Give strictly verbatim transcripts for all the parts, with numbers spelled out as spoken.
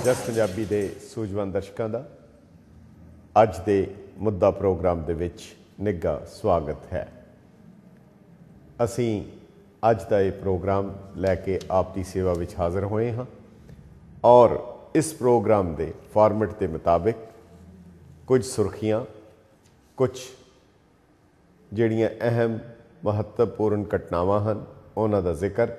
ਜਸ ਪੰਜਾਬੀ ਦੇ ਸੂਝਵਾਨ ਦਰਸ਼ਕਾਂ ਦਾ ਅੱਜ ਦੇ ਮੁੱਦਾ ਪ੍ਰੋਗਰਾਮ ਦੇ ਵਿੱਚ ਨਿੱਘਾ ਸਵਾਗਤ ਹੈ। ਅਸੀਂ ਅੱਜ ਦਾ ਇਹ ਪ੍ਰੋਗਰਾਮ ਲੈ ਕੇ ਆਪ ਦੀ ਸੇਵਾ ਵਿੱਚ ਹਾਜ਼ਰ ਹੋਏ ਹਾਂ ਔਰ ਇਸ ਪ੍ਰੋਗਰਾਮ ਦੇ ਫਾਰਮੈਟ ਦੇ ਮੁਤਾबिक ਕੁਝ ਸੁਰਖੀਆਂ, ਕੁਝ ਜਿਹੜੀਆਂ ਅਹਿਮ ਮਹੱਤਵਪੂਰਨ ਘਟਨਾਵਾਂ ਹਨ ਉਹਨਾਂ ਦਾ ਜ਼ਿਕਰ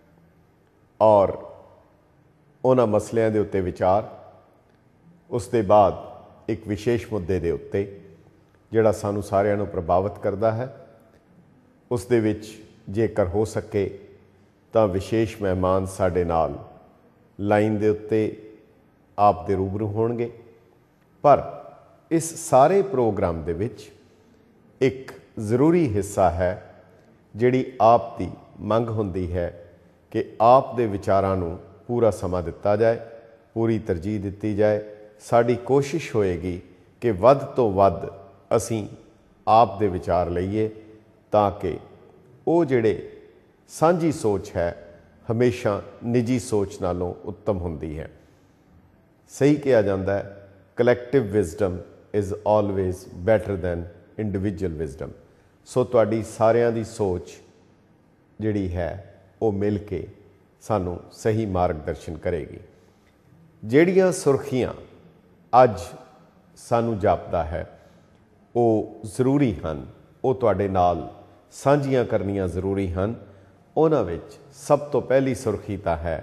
ਔਰ ਉਹਨਾਂ ਮਸਲਿਆਂ ਦੇ ਉੱਤੇ ਵਿਚਾਰ, ਉਸ ਦੇ ਬਾਅਦ ਇੱਕ ਵਿਸ਼ੇਸ਼ ਮੁੱਦੇ ਦੇ ਉੱਤੇ ਜਿਹੜਾ ਸਾਨੂੰ ਸਾਰਿਆਂ ਨੂੰ ਪ੍ਰਭਾਵਿਤ ਕਰਦਾ ਹੈ, ਉਸ ਦੇ ਵਿੱਚ ਜੇਕਰ ਹੋ ਸਕੇ ਤਾਂ ਵਿਸ਼ੇਸ਼ ਮਹਿਮਾਨ ਸਾਡੇ ਨਾਲ ਲਾਈਨ ਦੇ ਉੱਤੇ ਆਪ ਦੇ ਰੂਬਰੂ ਹੋਣਗੇ। ਪਰ ਇਸ ਸਾਰੇ ਪ੍ਰੋਗਰਾਮ ਦੇ ਵਿੱਚ ਇੱਕ ਜ਼ਰੂਰੀ ਹਿੱਸਾ ਹੈ ਜਿਹੜੀ ਆਪ ਦੀ ਮੰਗ ਹੁੰਦੀ ਹੈ ਕਿ ਆਪ ਦੇ ਵਿਚਾਰਾਂ ਨੂੰ ਪੂਰਾ ਸਮਾਂ ਦਿੱਤਾ ਜਾਏ, ਪੂਰੀ ਤਰਜੀਹ ਦਿੱਤੀ ਜਾਏ। ਸਾਡੀ ਕੋਸ਼ਿਸ਼ ਹੋਏਗੀ ਕਿ ਵੱਧ ਤੋਂ ਵੱਧ ਅਸੀਂ ਆਪ ਦੇ ਵਿਚਾਰ ਲਈਏ ਤਾਂ ਕਿ ਉਹ ਜਿਹੜੇ ਸਾਂਝੀ ਸੋਚ ਹੈ ਹਮੇਸ਼ਾ ਨਿੱਜੀ ਸੋਚ ਨਾਲੋਂ ਉੱਤਮ ਹੁੰਦੀ ਹੈ। ਸਹੀ ਕਿਹਾ ਜਾਂਦਾ ਹੈ, collective wisdom is always better than individual wisdom. So ਤੁਹਾਡੀ ਸਾਰਿਆਂ ਦੀ ਸੋਚ ਜਿਹੜੀ ਹੈ ਉਹ ਮਿਲ ਕੇ ਸਾਨੂੰ ਸਹੀ ਮਾਰਗਦਰਸ਼ਨ ਕਰੇਗੀ। ਜਿਹੜੀਆਂ ਸੁਰਖੀਆਂ ਅੱਜ ਸਾਨੂੰ ਜਾਪਦਾ ਹੈ ਉਹ ਜ਼ਰੂਰੀ ਹਨ, ਉਹ ਤੁਹਾਡੇ ਨਾਲ ਸਾਂਝੀਆਂ ਕਰਨੀਆਂ ਜ਼ਰੂਰੀ ਹਨ। ਉਹਨਾਂ ਵਿੱਚ ਸਭ ਤੋਂ ਪਹਿਲੀ ਸੁਰਖੀ ਤਾਂ ਹੈ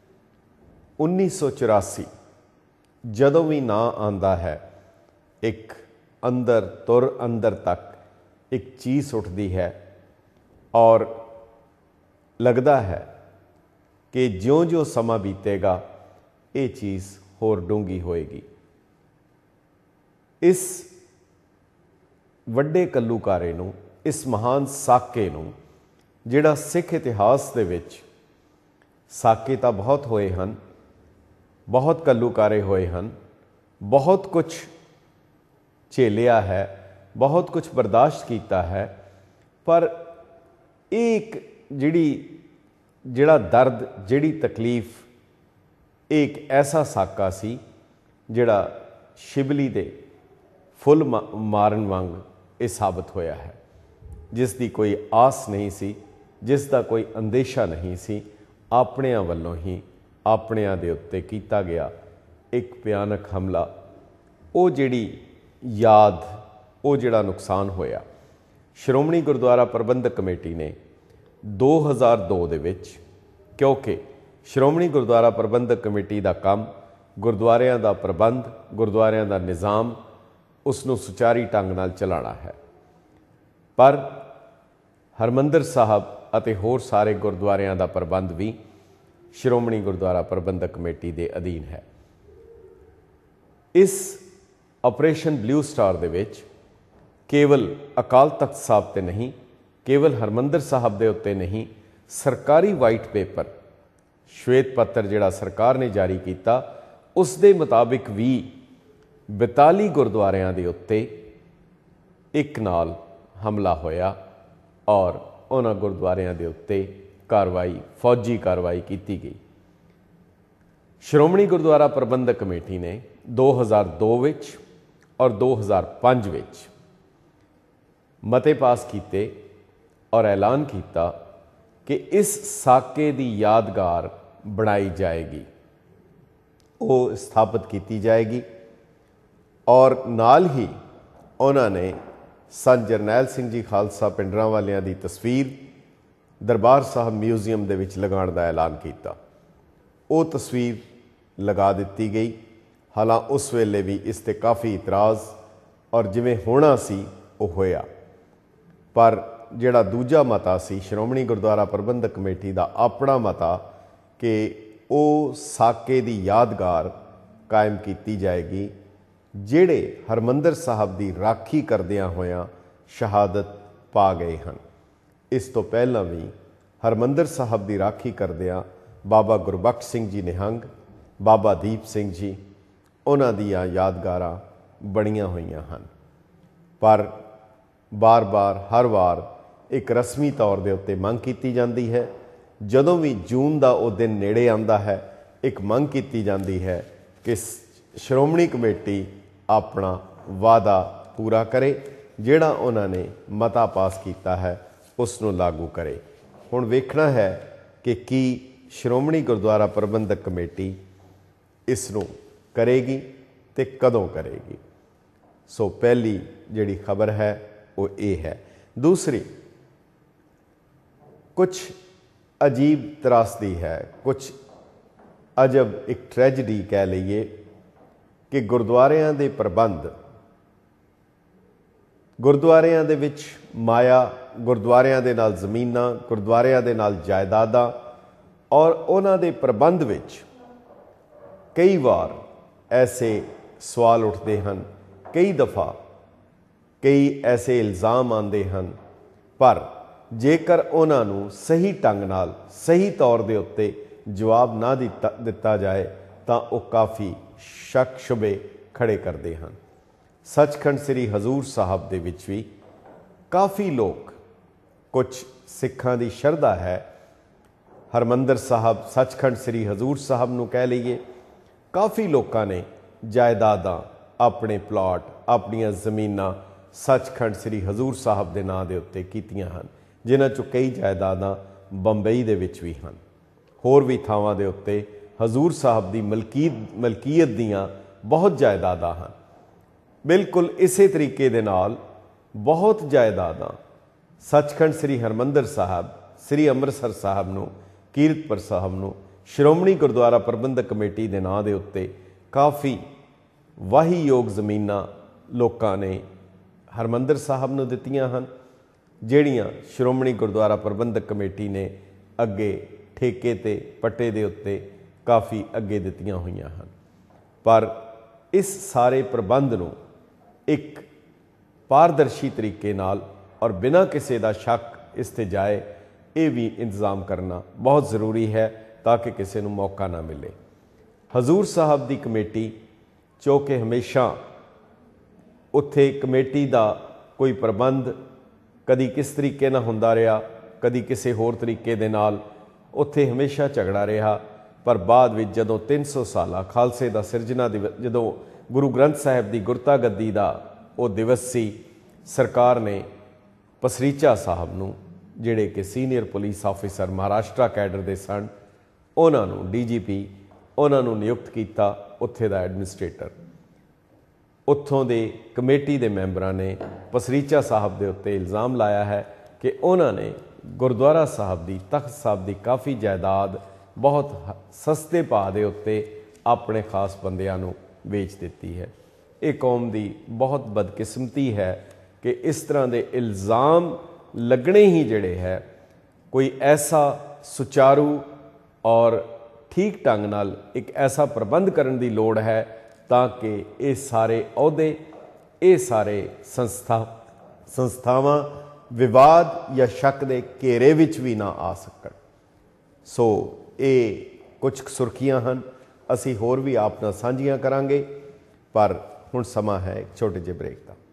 ਉੱਨੀ ਸੌ ਚੁਰਾਸੀ। ਜਦੋਂ ਵੀ ਨਾਂ ਆਉਂਦਾ ਹੈ ਇੱਕ ਅੰਦਰ ਤੁਰ ਅੰਦਰ ਤੱਕ ਇੱਕ ਚੀਜ਼ ਉੱਠਦੀ ਹੈ ਔਰ ਲੱਗਦਾ ਹੈ ਕਿ ਜਿਉਂ-ਜਿਉਂ ਸਮਾਂ ਬੀਤੇਗਾ ਇਹ ਚੀਜ਼ ਹੋਰ ਡੂੰਘੀ ਹੋਏਗੀ। ਇਸ ਵੱਡੇ ਘੱਲੂਘਾਰੇ ਨੂੰ, ਇਸ ਮਹਾਨ ਸਾਕੇ ਨੂੰ, ਜਿਹੜਾ ਸਿੱਖ ਇਤਿਹਾਸ ਦੇ ਵਿੱਚ ਸਾਕੇ ਤਾਂ ਬਹੁਤ ਹੋਏ ਹਨ, ਬਹੁਤ ਘੱਲੂਘਾਰੇ ਹੋਏ ਹਨ, ਬਹੁਤ ਕੁਛ ਝੇਲਿਆ ਹੈ, ਬਹੁਤ ਕੁਛ ਬਰਦਾਸ਼ਤ ਕੀਤਾ ਹੈ, ਪਰ ਇਹ ਇੱਕ ਜਿਹੜੀ ਜਿਹੜਾ ਦਰਦ, ਜਿਹੜੀ ਤਕਲੀਫ, ਇਹ ਇੱਕ ਐਸਾ ਸਾਕਾ ਸੀ ਜਿਹੜਾ ਸ਼ਿਬਲੀ ਦੇ ਫੁੱਲ ਮਾਰਨ ਵਾਂਗ ਇਹ ਸਾਬਤ ਹੋਇਆ ਹੈ, ਜਿਸ ਦੀ ਕੋਈ ਆਸ ਨਹੀਂ ਸੀ, ਜਿਸ ਦਾ ਕੋਈ ਅੰਦੇਸ਼ਾ ਨਹੀਂ ਸੀ। ਆਪਣਿਆਂ ਵੱਲੋਂ ਹੀ ਆਪਣਿਆਂ ਦੇ ਉੱਤੇ ਕੀਤਾ ਗਿਆ ਇੱਕ ਭਿਆਨਕ ਹਮਲਾ, ਉਹ ਜਿਹੜੀ ਯਾਦ, ਉਹ ਜਿਹੜਾ ਨੁਕਸਾਨ ਹੋਇਆ। ਸ਼੍ਰੋਮਣੀ ਗੁਰਦੁਆਰਾ ਪ੍ਰਬੰਧਕ ਕਮੇਟੀ ਨੇ ਦੋ ਹਜ਼ਾਰ ਦੋ ਦੇ ਵਿੱਚ, ਕਿਉਂਕਿ ਸ਼੍ਰੋਮਣੀ ਗੁਰਦੁਆਰਾ ਪ੍ਰਬੰਧਕ ਕਮੇਟੀ ਦਾ ਕੰਮ ਗੁਰਦੁਆਰਿਆਂ ਦਾ ਪ੍ਰਬੰਧ, ਗੁਰਦੁਆਰਿਆਂ ਦਾ ਨਿਜ਼ਾਮ, ਉਸ ਨੂੰ ਸੁਚਾਰੂ ਢੰਗ ਨਾਲ ਚਲਾਉਣਾ ਹੈ, ਪਰ ਹਰਿਮੰਦਰ ਸਾਹਿਬ ਅਤੇ ਹੋਰ ਸਾਰੇ ਗੁਰਦੁਆਰਿਆਂ ਦਾ ਪ੍ਰਬੰਧ ਵੀ ਸ਼੍ਰੋਮਣੀ ਗੁਰਦੁਆਰਾ ਪ੍ਰਬੰਧਕ ਕਮੇਟੀ ਦੇ ਅਧੀਨ ਹੈ। ਇਸ ਆਪਰੇਸ਼ਨ ਬਲੂ ਸਟਾਰ ਦੇ ਵਿੱਚ ਕੇਵਲ ਅਕਾਲ ਤਖਤ ਸਾਹਿਬ ਤੇ ਨਹੀਂ, ਕੇਵਲ ਹਰਿਮੰਦਰ ਸਾਹਿਬ ਦੇ ਉੱਤੇ ਨਹੀਂ, ਸਰਕਾਰੀ ਵਾਈਟ ਪੇਪਰ, ਸ਼ਵੇਤ ਪੱਤਰ ਜਿਹੜਾ ਸਰਕਾਰ ਨੇ ਜਾਰੀ ਕੀਤਾ, ਉਸ ਦੇ ਮੁਤਾਬਿਕ ਵੀ ਬਿਆਲੀ ਗੁਰਦੁਆਰਿਆਂ ਦੇ ਉੱਤੇ ਇੱਕ ਨਾਲ ਹਮਲਾ ਹੋਇਆ ਔਰ ਉਹਨਾਂ ਗੁਰਦੁਆਰਿਆਂ ਦੇ ਉੱਤੇ ਕਾਰਵਾਈ, ਫੌਜੀ ਕਾਰਵਾਈ ਕੀਤੀ ਗਈ। ਸ਼੍ਰੋਮਣੀ ਗੁਰਦੁਆਰਾ ਪ੍ਰਬੰਧਕ ਕਮੇਟੀ ਨੇ ਦੋ ਹਜ਼ਾਰ ਦੋ ਵਿੱਚ ਔਰ ਦੋ ਹਜ਼ਾਰ ਪੰਜ ਵਿੱਚ ਮਤੇ ਪਾਸ ਕੀਤੇ ਔਰ ਐਲਾਨ ਕੀਤਾ ਕਿ ਇਸ ਸਾਕੇ ਦੀ ਯਾਦਗਾਰ ਬਣਾਈ ਜਾਏਗੀ, ਉਹ ਸਥਾਪਿਤ ਕੀਤੀ ਜਾਏਗੀ। ਔਰ ਨਾਲ ਹੀ ਉਹਨਾਂ ਨੇ ਸੰਤ ਜਰਨੈਲ ਸਿੰਘ ਜੀ ਖਾਲਸਾ ਪਿੰਡਰਾਂਵਾਲਿਆਂ ਦੀ ਤਸਵੀਰ ਦਰਬਾਰ ਸਾਹਿਬ ਮਿਊਜ਼ੀਅਮ ਦੇ ਵਿੱਚ ਲਗਾਉਣ ਦਾ ਐਲਾਨ ਕੀਤਾ। ਉਹ ਤਸਵੀਰ ਲਗਾ ਦਿੱਤੀ ਗਈ। ਹਾਲਾਂ ਉਸ ਵੇਲੇ ਵੀ ਇਸ 'ਤੇ ਕਾਫੀ ਇਤਰਾਜ਼ ਔਰ ਜਿਵੇਂ ਹੋਣਾ ਸੀ ਉਹ ਹੋਇਆ, ਪਰ ਜਿਹੜਾ ਦੂਜਾ ਮਤਾ ਸੀ ਸ਼੍ਰੋਮਣੀ ਗੁਰਦੁਆਰਾ ਪ੍ਰਬੰਧਕ ਕਮੇਟੀ ਦਾ ਆਪਣਾ ਮਤਾ ਕਿ ਉਹ ਸਾਕੇ ਦੀ ਯਾਦਗਾਰ ਕਾਇਮ ਕੀਤੀ ਜਾਏਗੀ ਜਿਹੜੇ ਹਰਿਮੰਦਰ ਸਾਹਿਬ ਦੀ ਰਾਖੀ ਕਰਦਿਆਂ ਹੋਇਆਂ ਸ਼ਹਾਦਤ ਪਾ ਗਏ ਹਨ। ਇਸ ਤੋਂ ਪਹਿਲਾਂ ਵੀ ਹਰਿਮੰਦਰ ਸਾਹਿਬ ਦੀ ਰਾਖੀ ਕਰਦਿਆਂ ਬਾਬਾ ਗੁਰਬਖਸ਼ ਸਿੰਘ ਜੀ ਨਿਹੰਗ, ਬਾਬਾ ਦੀਪ ਸਿੰਘ ਜੀ, ਉਹਨਾਂ ਦੀਆਂ ਯਾਦਗਾਰਾਂ ਬਣੀਆਂ ਹੋਈਆਂ ਹਨ। ਪਰ ਬਾਰ-ਬਾਰ, ਹਰ ਵਾਰ ਇੱਕ ਰਸਮੀ ਤੌਰ ਦੇ ਉੱਤੇ ਮੰਗ ਕੀਤੀ ਜਾਂਦੀ ਹੈ। ਜਦੋਂ ਵੀ ਜੂਨ ਦਾ ਉਹ ਦਿਨ ਨੇੜੇ ਆਉਂਦਾ ਹੈ, ਇੱਕ ਮੰਗ ਕੀਤੀ ਜਾਂਦੀ ਹੈ कि श्रोमणी कमेटी अपना वादा पूरा करे, जिहड़ा उन्होंने मता पास किया है उसनों लागू करे। हुण वेखना है कि की श्रोमणी गुरुद्वारा प्रबंधक कमेटी इसनों करेगी ते कदों करेगी। सो पहली जिहड़ी खबर है वो ये है। दूसरी कुछ अजीब त्रासदी है, कुछ अजब एक ट्रैजडी कह लीए कि गुरुद्वारियां दे प्रबंध, गुरुद्वारियां दे विच माया, गुरुद्वारियां दे नाल ज़मीनां, गुरुद्वारियां दे नाल जायदादां और उन्हां दे प्रबंध विच कई बार ऐसे सवाल उठते हैं, कई दफ़ा कई ऐसे इल्ज़ाम आते हैं, पर जेकर उन्होंने सही ढंग नाल सही तौर के उत्ते जवाब ना दिता दिता जाए तो वह काफ़ी शक शुबे खड़े करते हैं। सचखंड श्री हजूर साहब दे विच भी काफ़ी लोग, कुछ सिखां दी शरधा है, हरमंदर साहब सचखंड श्री हजूर साहब नूं कह लीए, काफ़ी लोगों ने जायदादां, अपने प्लॉट, अपनियां ज़मीनां सचखंड श्री हजूर साहब के नाँ के उत्ते कीतियां हन, जिन्हां चों कई जायदादां बंबई दे विच भी हन, होर भी थावां दे उत्ते हजूर साहब की मलकीत मलकीयत दीयां बहुत जायदादां हन। बिल्कुल इसे तरीके दे नाल बहुत जायदादां सचखंड श्री हरमंदर साहब, श्री अमृतसर साहब नूं, कीरतपुर साहब नूं श्रोमणी गुरुद्वारा प्रबंधक कमेटी के नाँ के उत्ते काफ़ी वाही योग ज़मीनां लोगों ने हरमंदर साहब नूं दित्तियां हन, जिहड़ियां श्रोमणी गुरुद्वारा प्रबंधक कमेटी ने अगे ठेके ते पट्टे दे उत्ते काफ़ी अगे दित्तियां होईयां हन। पर इस सारे प्रबंध नूं एक पारदर्शी तरीके नाल और बिना किसी का शक इस ते जाए, ये भी इंतजाम करना बहुत ज़रूरी है ताकि किसी को मौका ना मिले। हजूर साहब की कमेटी चो कि हमेशा उत्थे कमेटी का कोई प्रबंध कदी किस तरीके ना हुंदा रहा, कदी किसी होर तरीके दे नाल उत्थे हमेशा झगड़ा रहा। पर बाद विच जदों तीन सौ साला खालसे का सिरजना दिवस, जदों गुरु ग्रंथ साहिब की गुरता गद्दी का वो दिवस सी, सरकार ने पसरीचा साहब नूं, जिहड़े कि senior police officer Maharashtra cadre दे सन, उन्होंने डी जी पी उन्होंने नियुक्त किया, उत्थे दा एडमिनिस्ट्रेटर। उत्थों दे कमेटी के मैंबरां ने पसरीचा साहब के उत्ते इल्ज़ाम लाया है कि उन्होंने गुरुद्वारा साहब की, तख्त साहब की काफ़ी जायदाद बहुत सस्ते भाव के उत्ते अपने खास बंदियां नूं वेच दिती है। ये कौम की बहुत बदकिस्मती है कि इस तरह के इल्ज़ाम लगने ही जिहड़े है, कोई ऐसा सुचारू और ठीक ढंग नाल एक ऐसा प्रबंध करने की लोड़ है ताकि ये सारे अहुदे, ये सारे संस्था संस्थावां विवाद या शक के घेरे विच भी ना आ सकन। सो ये कुछ सुर्खियां हैं, असी होर भी आप नाल साझियां करांगे, पर हुण समा है एक छोटे ਜਿਹੇ ब्रेक का।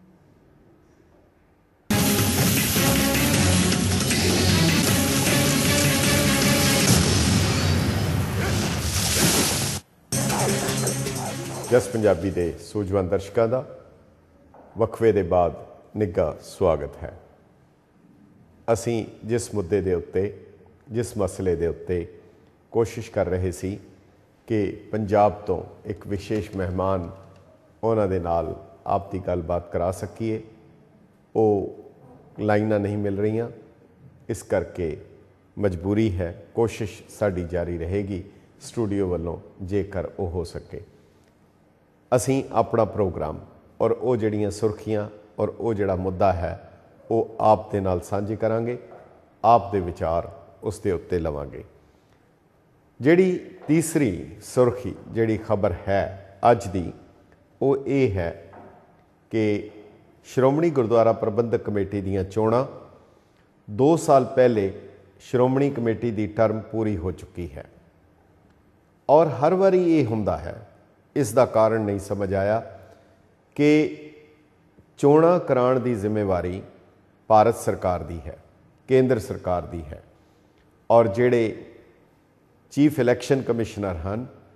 जस पंजाबी दे सूझवान दर्शकों का वक्फे के बाद निघा स्वागत है। असी जिस मुद्दे के उत्ते, जिस मसले के उत्ते कोशिश कर रहे सी कि पंजाब तो एक विशेष मेहमान उन्हां दे नाल आप दी गलबात करा सकीए, वो लाइनां नहीं मिल रही, इस करके मजबूरी है। कोशिश साड़ी जारी रहेगी स्टूडियो वालों, जेकर वो हो सके असी अपना प्रोग्राम और वो जड़ियाँ सुर्खियाँ और वो जड़ा मुद्दा है वो आप दे नाल साझी करांगे, आप दे विचार उस दे उत्ते लवांगे। जिहड़ी तीसरी सुर्खी जिहड़ी खबर है अज दी, वो ये है कि श्रोमणी गुरुद्वारा प्रबंधक कमेटी दीयां चोणां दो साल पहले श्रोमणी कमेटी की टर्म पूरी हो चुकी है और हर बारी ये हुंदा है। इसका कारण नहीं समझ आया कि चोणां कराउण की जिम्मेवारी भारत सरकार की है, केंद्र सरकार की है, और जिहड़े चीफ इलैक्शन कमिश्नर हैं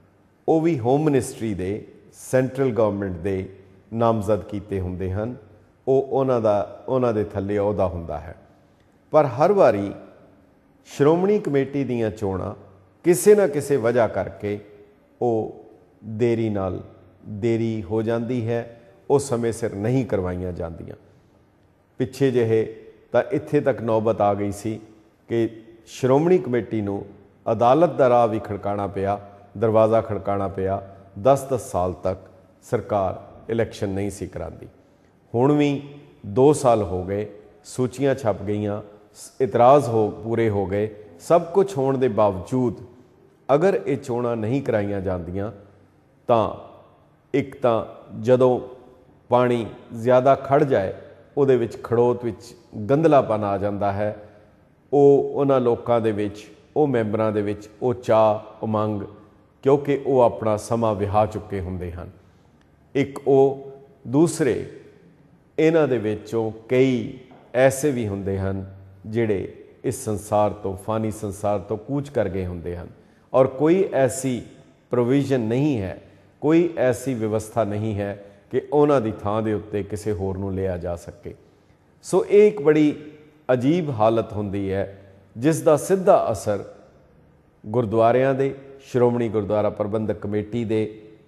ਉਹ ਵੀ ਹੋਮ ਮਿਨਿਸਟਰੀ ਦੇ ਸੈਂਟਰਲ ਗਵਰਨਮੈਂਟ ਦੇ ਨਾਮਜ਼ਦ ਕੀਤੇ ਹੁੰਦੇ ਹਨ। ਉਹ ਉਹਨਾਂ ਦਾ ਉਹਨਾਂ ਦੇ ਥੱਲੇ ਅਹੁਦਾ ਹੁੰਦਾ ਹੈ। ਪਰ ਹਰ ਵਾਰੀ ਸ਼੍ਰੋਮਣੀ ਕਮੇਟੀ ਦੀਆਂ ਚੋਣਾਂ ਕਿਸੇ ਨਾ ਕਿਸੇ ਵਜ੍ਹਾ ਕਰਕੇ ਉਹ ਦੇਰੀ ਨਾਲ ਦੇਰੀ ਹੋ ਜਾਂਦੀ ਹੈ, ਉਹ ਸਮੇਂ ਸਿਰ ਨਹੀਂ ਕਰਵਾਈਆਂ ਜਾਂਦੀਆਂ। ਪਿੱਛੇ ਜਿਹੇ ਤਾਂ ਇੱਥੇ ਤੱਕ ਨੌਬਤ ਆ ਗਈ ਸੀ ਕਿ ਸ਼੍ਰੋਮਣੀ ਕਮੇਟੀ ਨੂੰ ਅਦਾਲਤ ਦਾ ਰਾਹ ਵੀ ਖੜਕਾਉਣਾ ਪਿਆ, ਦਰਵਾਜ਼ਾ ਖੜਕਾਉਣਾ ਪਿਆ। ਦਸ ਦਸ ਸਾਲ ਤੱਕ ਸਰਕਾਰ ਇਲੈਕਸ਼ਨ ਨਹੀਂ ਸੀ ਕਰਾਉਂਦੀ। ਹੁਣ ਵੀ ਦੋ ਸਾਲ ਹੋ ਗਏ, ਸੂਚੀਆਂ ਛਪ ਗਈਆਂ, ਇਤਰਾਜ਼ ਹੋ ਪੂਰੇ ਹੋ ਗਏ। ਸਭ ਕੁਝ ਹੋਣ ਦੇ ਬਾਵਜੂਦ ਅਗਰ ਇਹ ਚੋਣਾਂ ਨਹੀਂ ਕਰਾਈਆਂ ਜਾਂਦੀਆਂ ਤਾਂ ਇੱਕ ਤਾਂ ਜਦੋਂ ਪਾਣੀ ਜ਼ਿਆਦਾ ਖੜ੍ਹ ਜਾਏ ਉਹਦੇ ਵਿੱਚ ਖੜੋਤ ਵਿੱਚ ਗੰਧਲਾਪਨ ਆ ਜਾਂਦਾ ਹੈ। ਉਹ ਉਹਨਾਂ ਲੋਕਾਂ ਦੇ ਵਿੱਚ, ਉਹ ਮੈਂਬਰਾਂ ਦੇ ਵਿੱਚ ਉਹ ਚਾਅ ਉਮੰਗ, ਕਿਉਂਕਿ ਉਹ ਆਪਣਾ ਸਮਾਂ ਵਿਹਾ ਚੁੱਕੇ ਹੁੰਦੇ ਹਨ। ਇੱਕ ਉਹ ਦੂਸਰੇ ਇਹਨਾਂ ਦੇ ਵਿੱਚੋਂ ਕਈ ਐਸੇ ਵੀ ਹੁੰਦੇ ਹਨ ਜਿਹੜੇ ਇਸ ਸੰਸਾਰ ਤੋਂ, ਫਾਨੀ ਸੰਸਾਰ ਤੋਂ ਕੂਚ ਕਰ ਗਏ ਹੁੰਦੇ ਹਨ ਔਰ ਕੋਈ ਐਸੀ ਪ੍ਰੋਵੀਜ਼ਨ ਨਹੀਂ ਹੈ, ਕੋਈ ਐਸੀ ਵਿਵਸਥਾ ਨਹੀਂ ਹੈ ਕਿ ਉਹਨਾਂ ਦੀ ਥਾਂ ਦੇ ਉੱਤੇ ਕਿਸੇ ਹੋਰ ਨੂੰ ਲਿਆ ਜਾ ਸਕੇ। ਸੋ ਇਹ ਇੱਕ ਬੜੀ ਅਜੀਬ ਹਾਲਤ ਹੁੰਦੀ ਹੈ ਜਿਸ ਦਾ ਸਿੱਧਾ ਅਸਰ ਗੁਰਦੁਆਰਿਆਂ ਦੇ, ਸ਼੍ਰੋਮਣੀ ਗੁਰਦੁਆਰਾ ਪ੍ਰਬੰਧਕ ਕਮੇਟੀ ਦੇ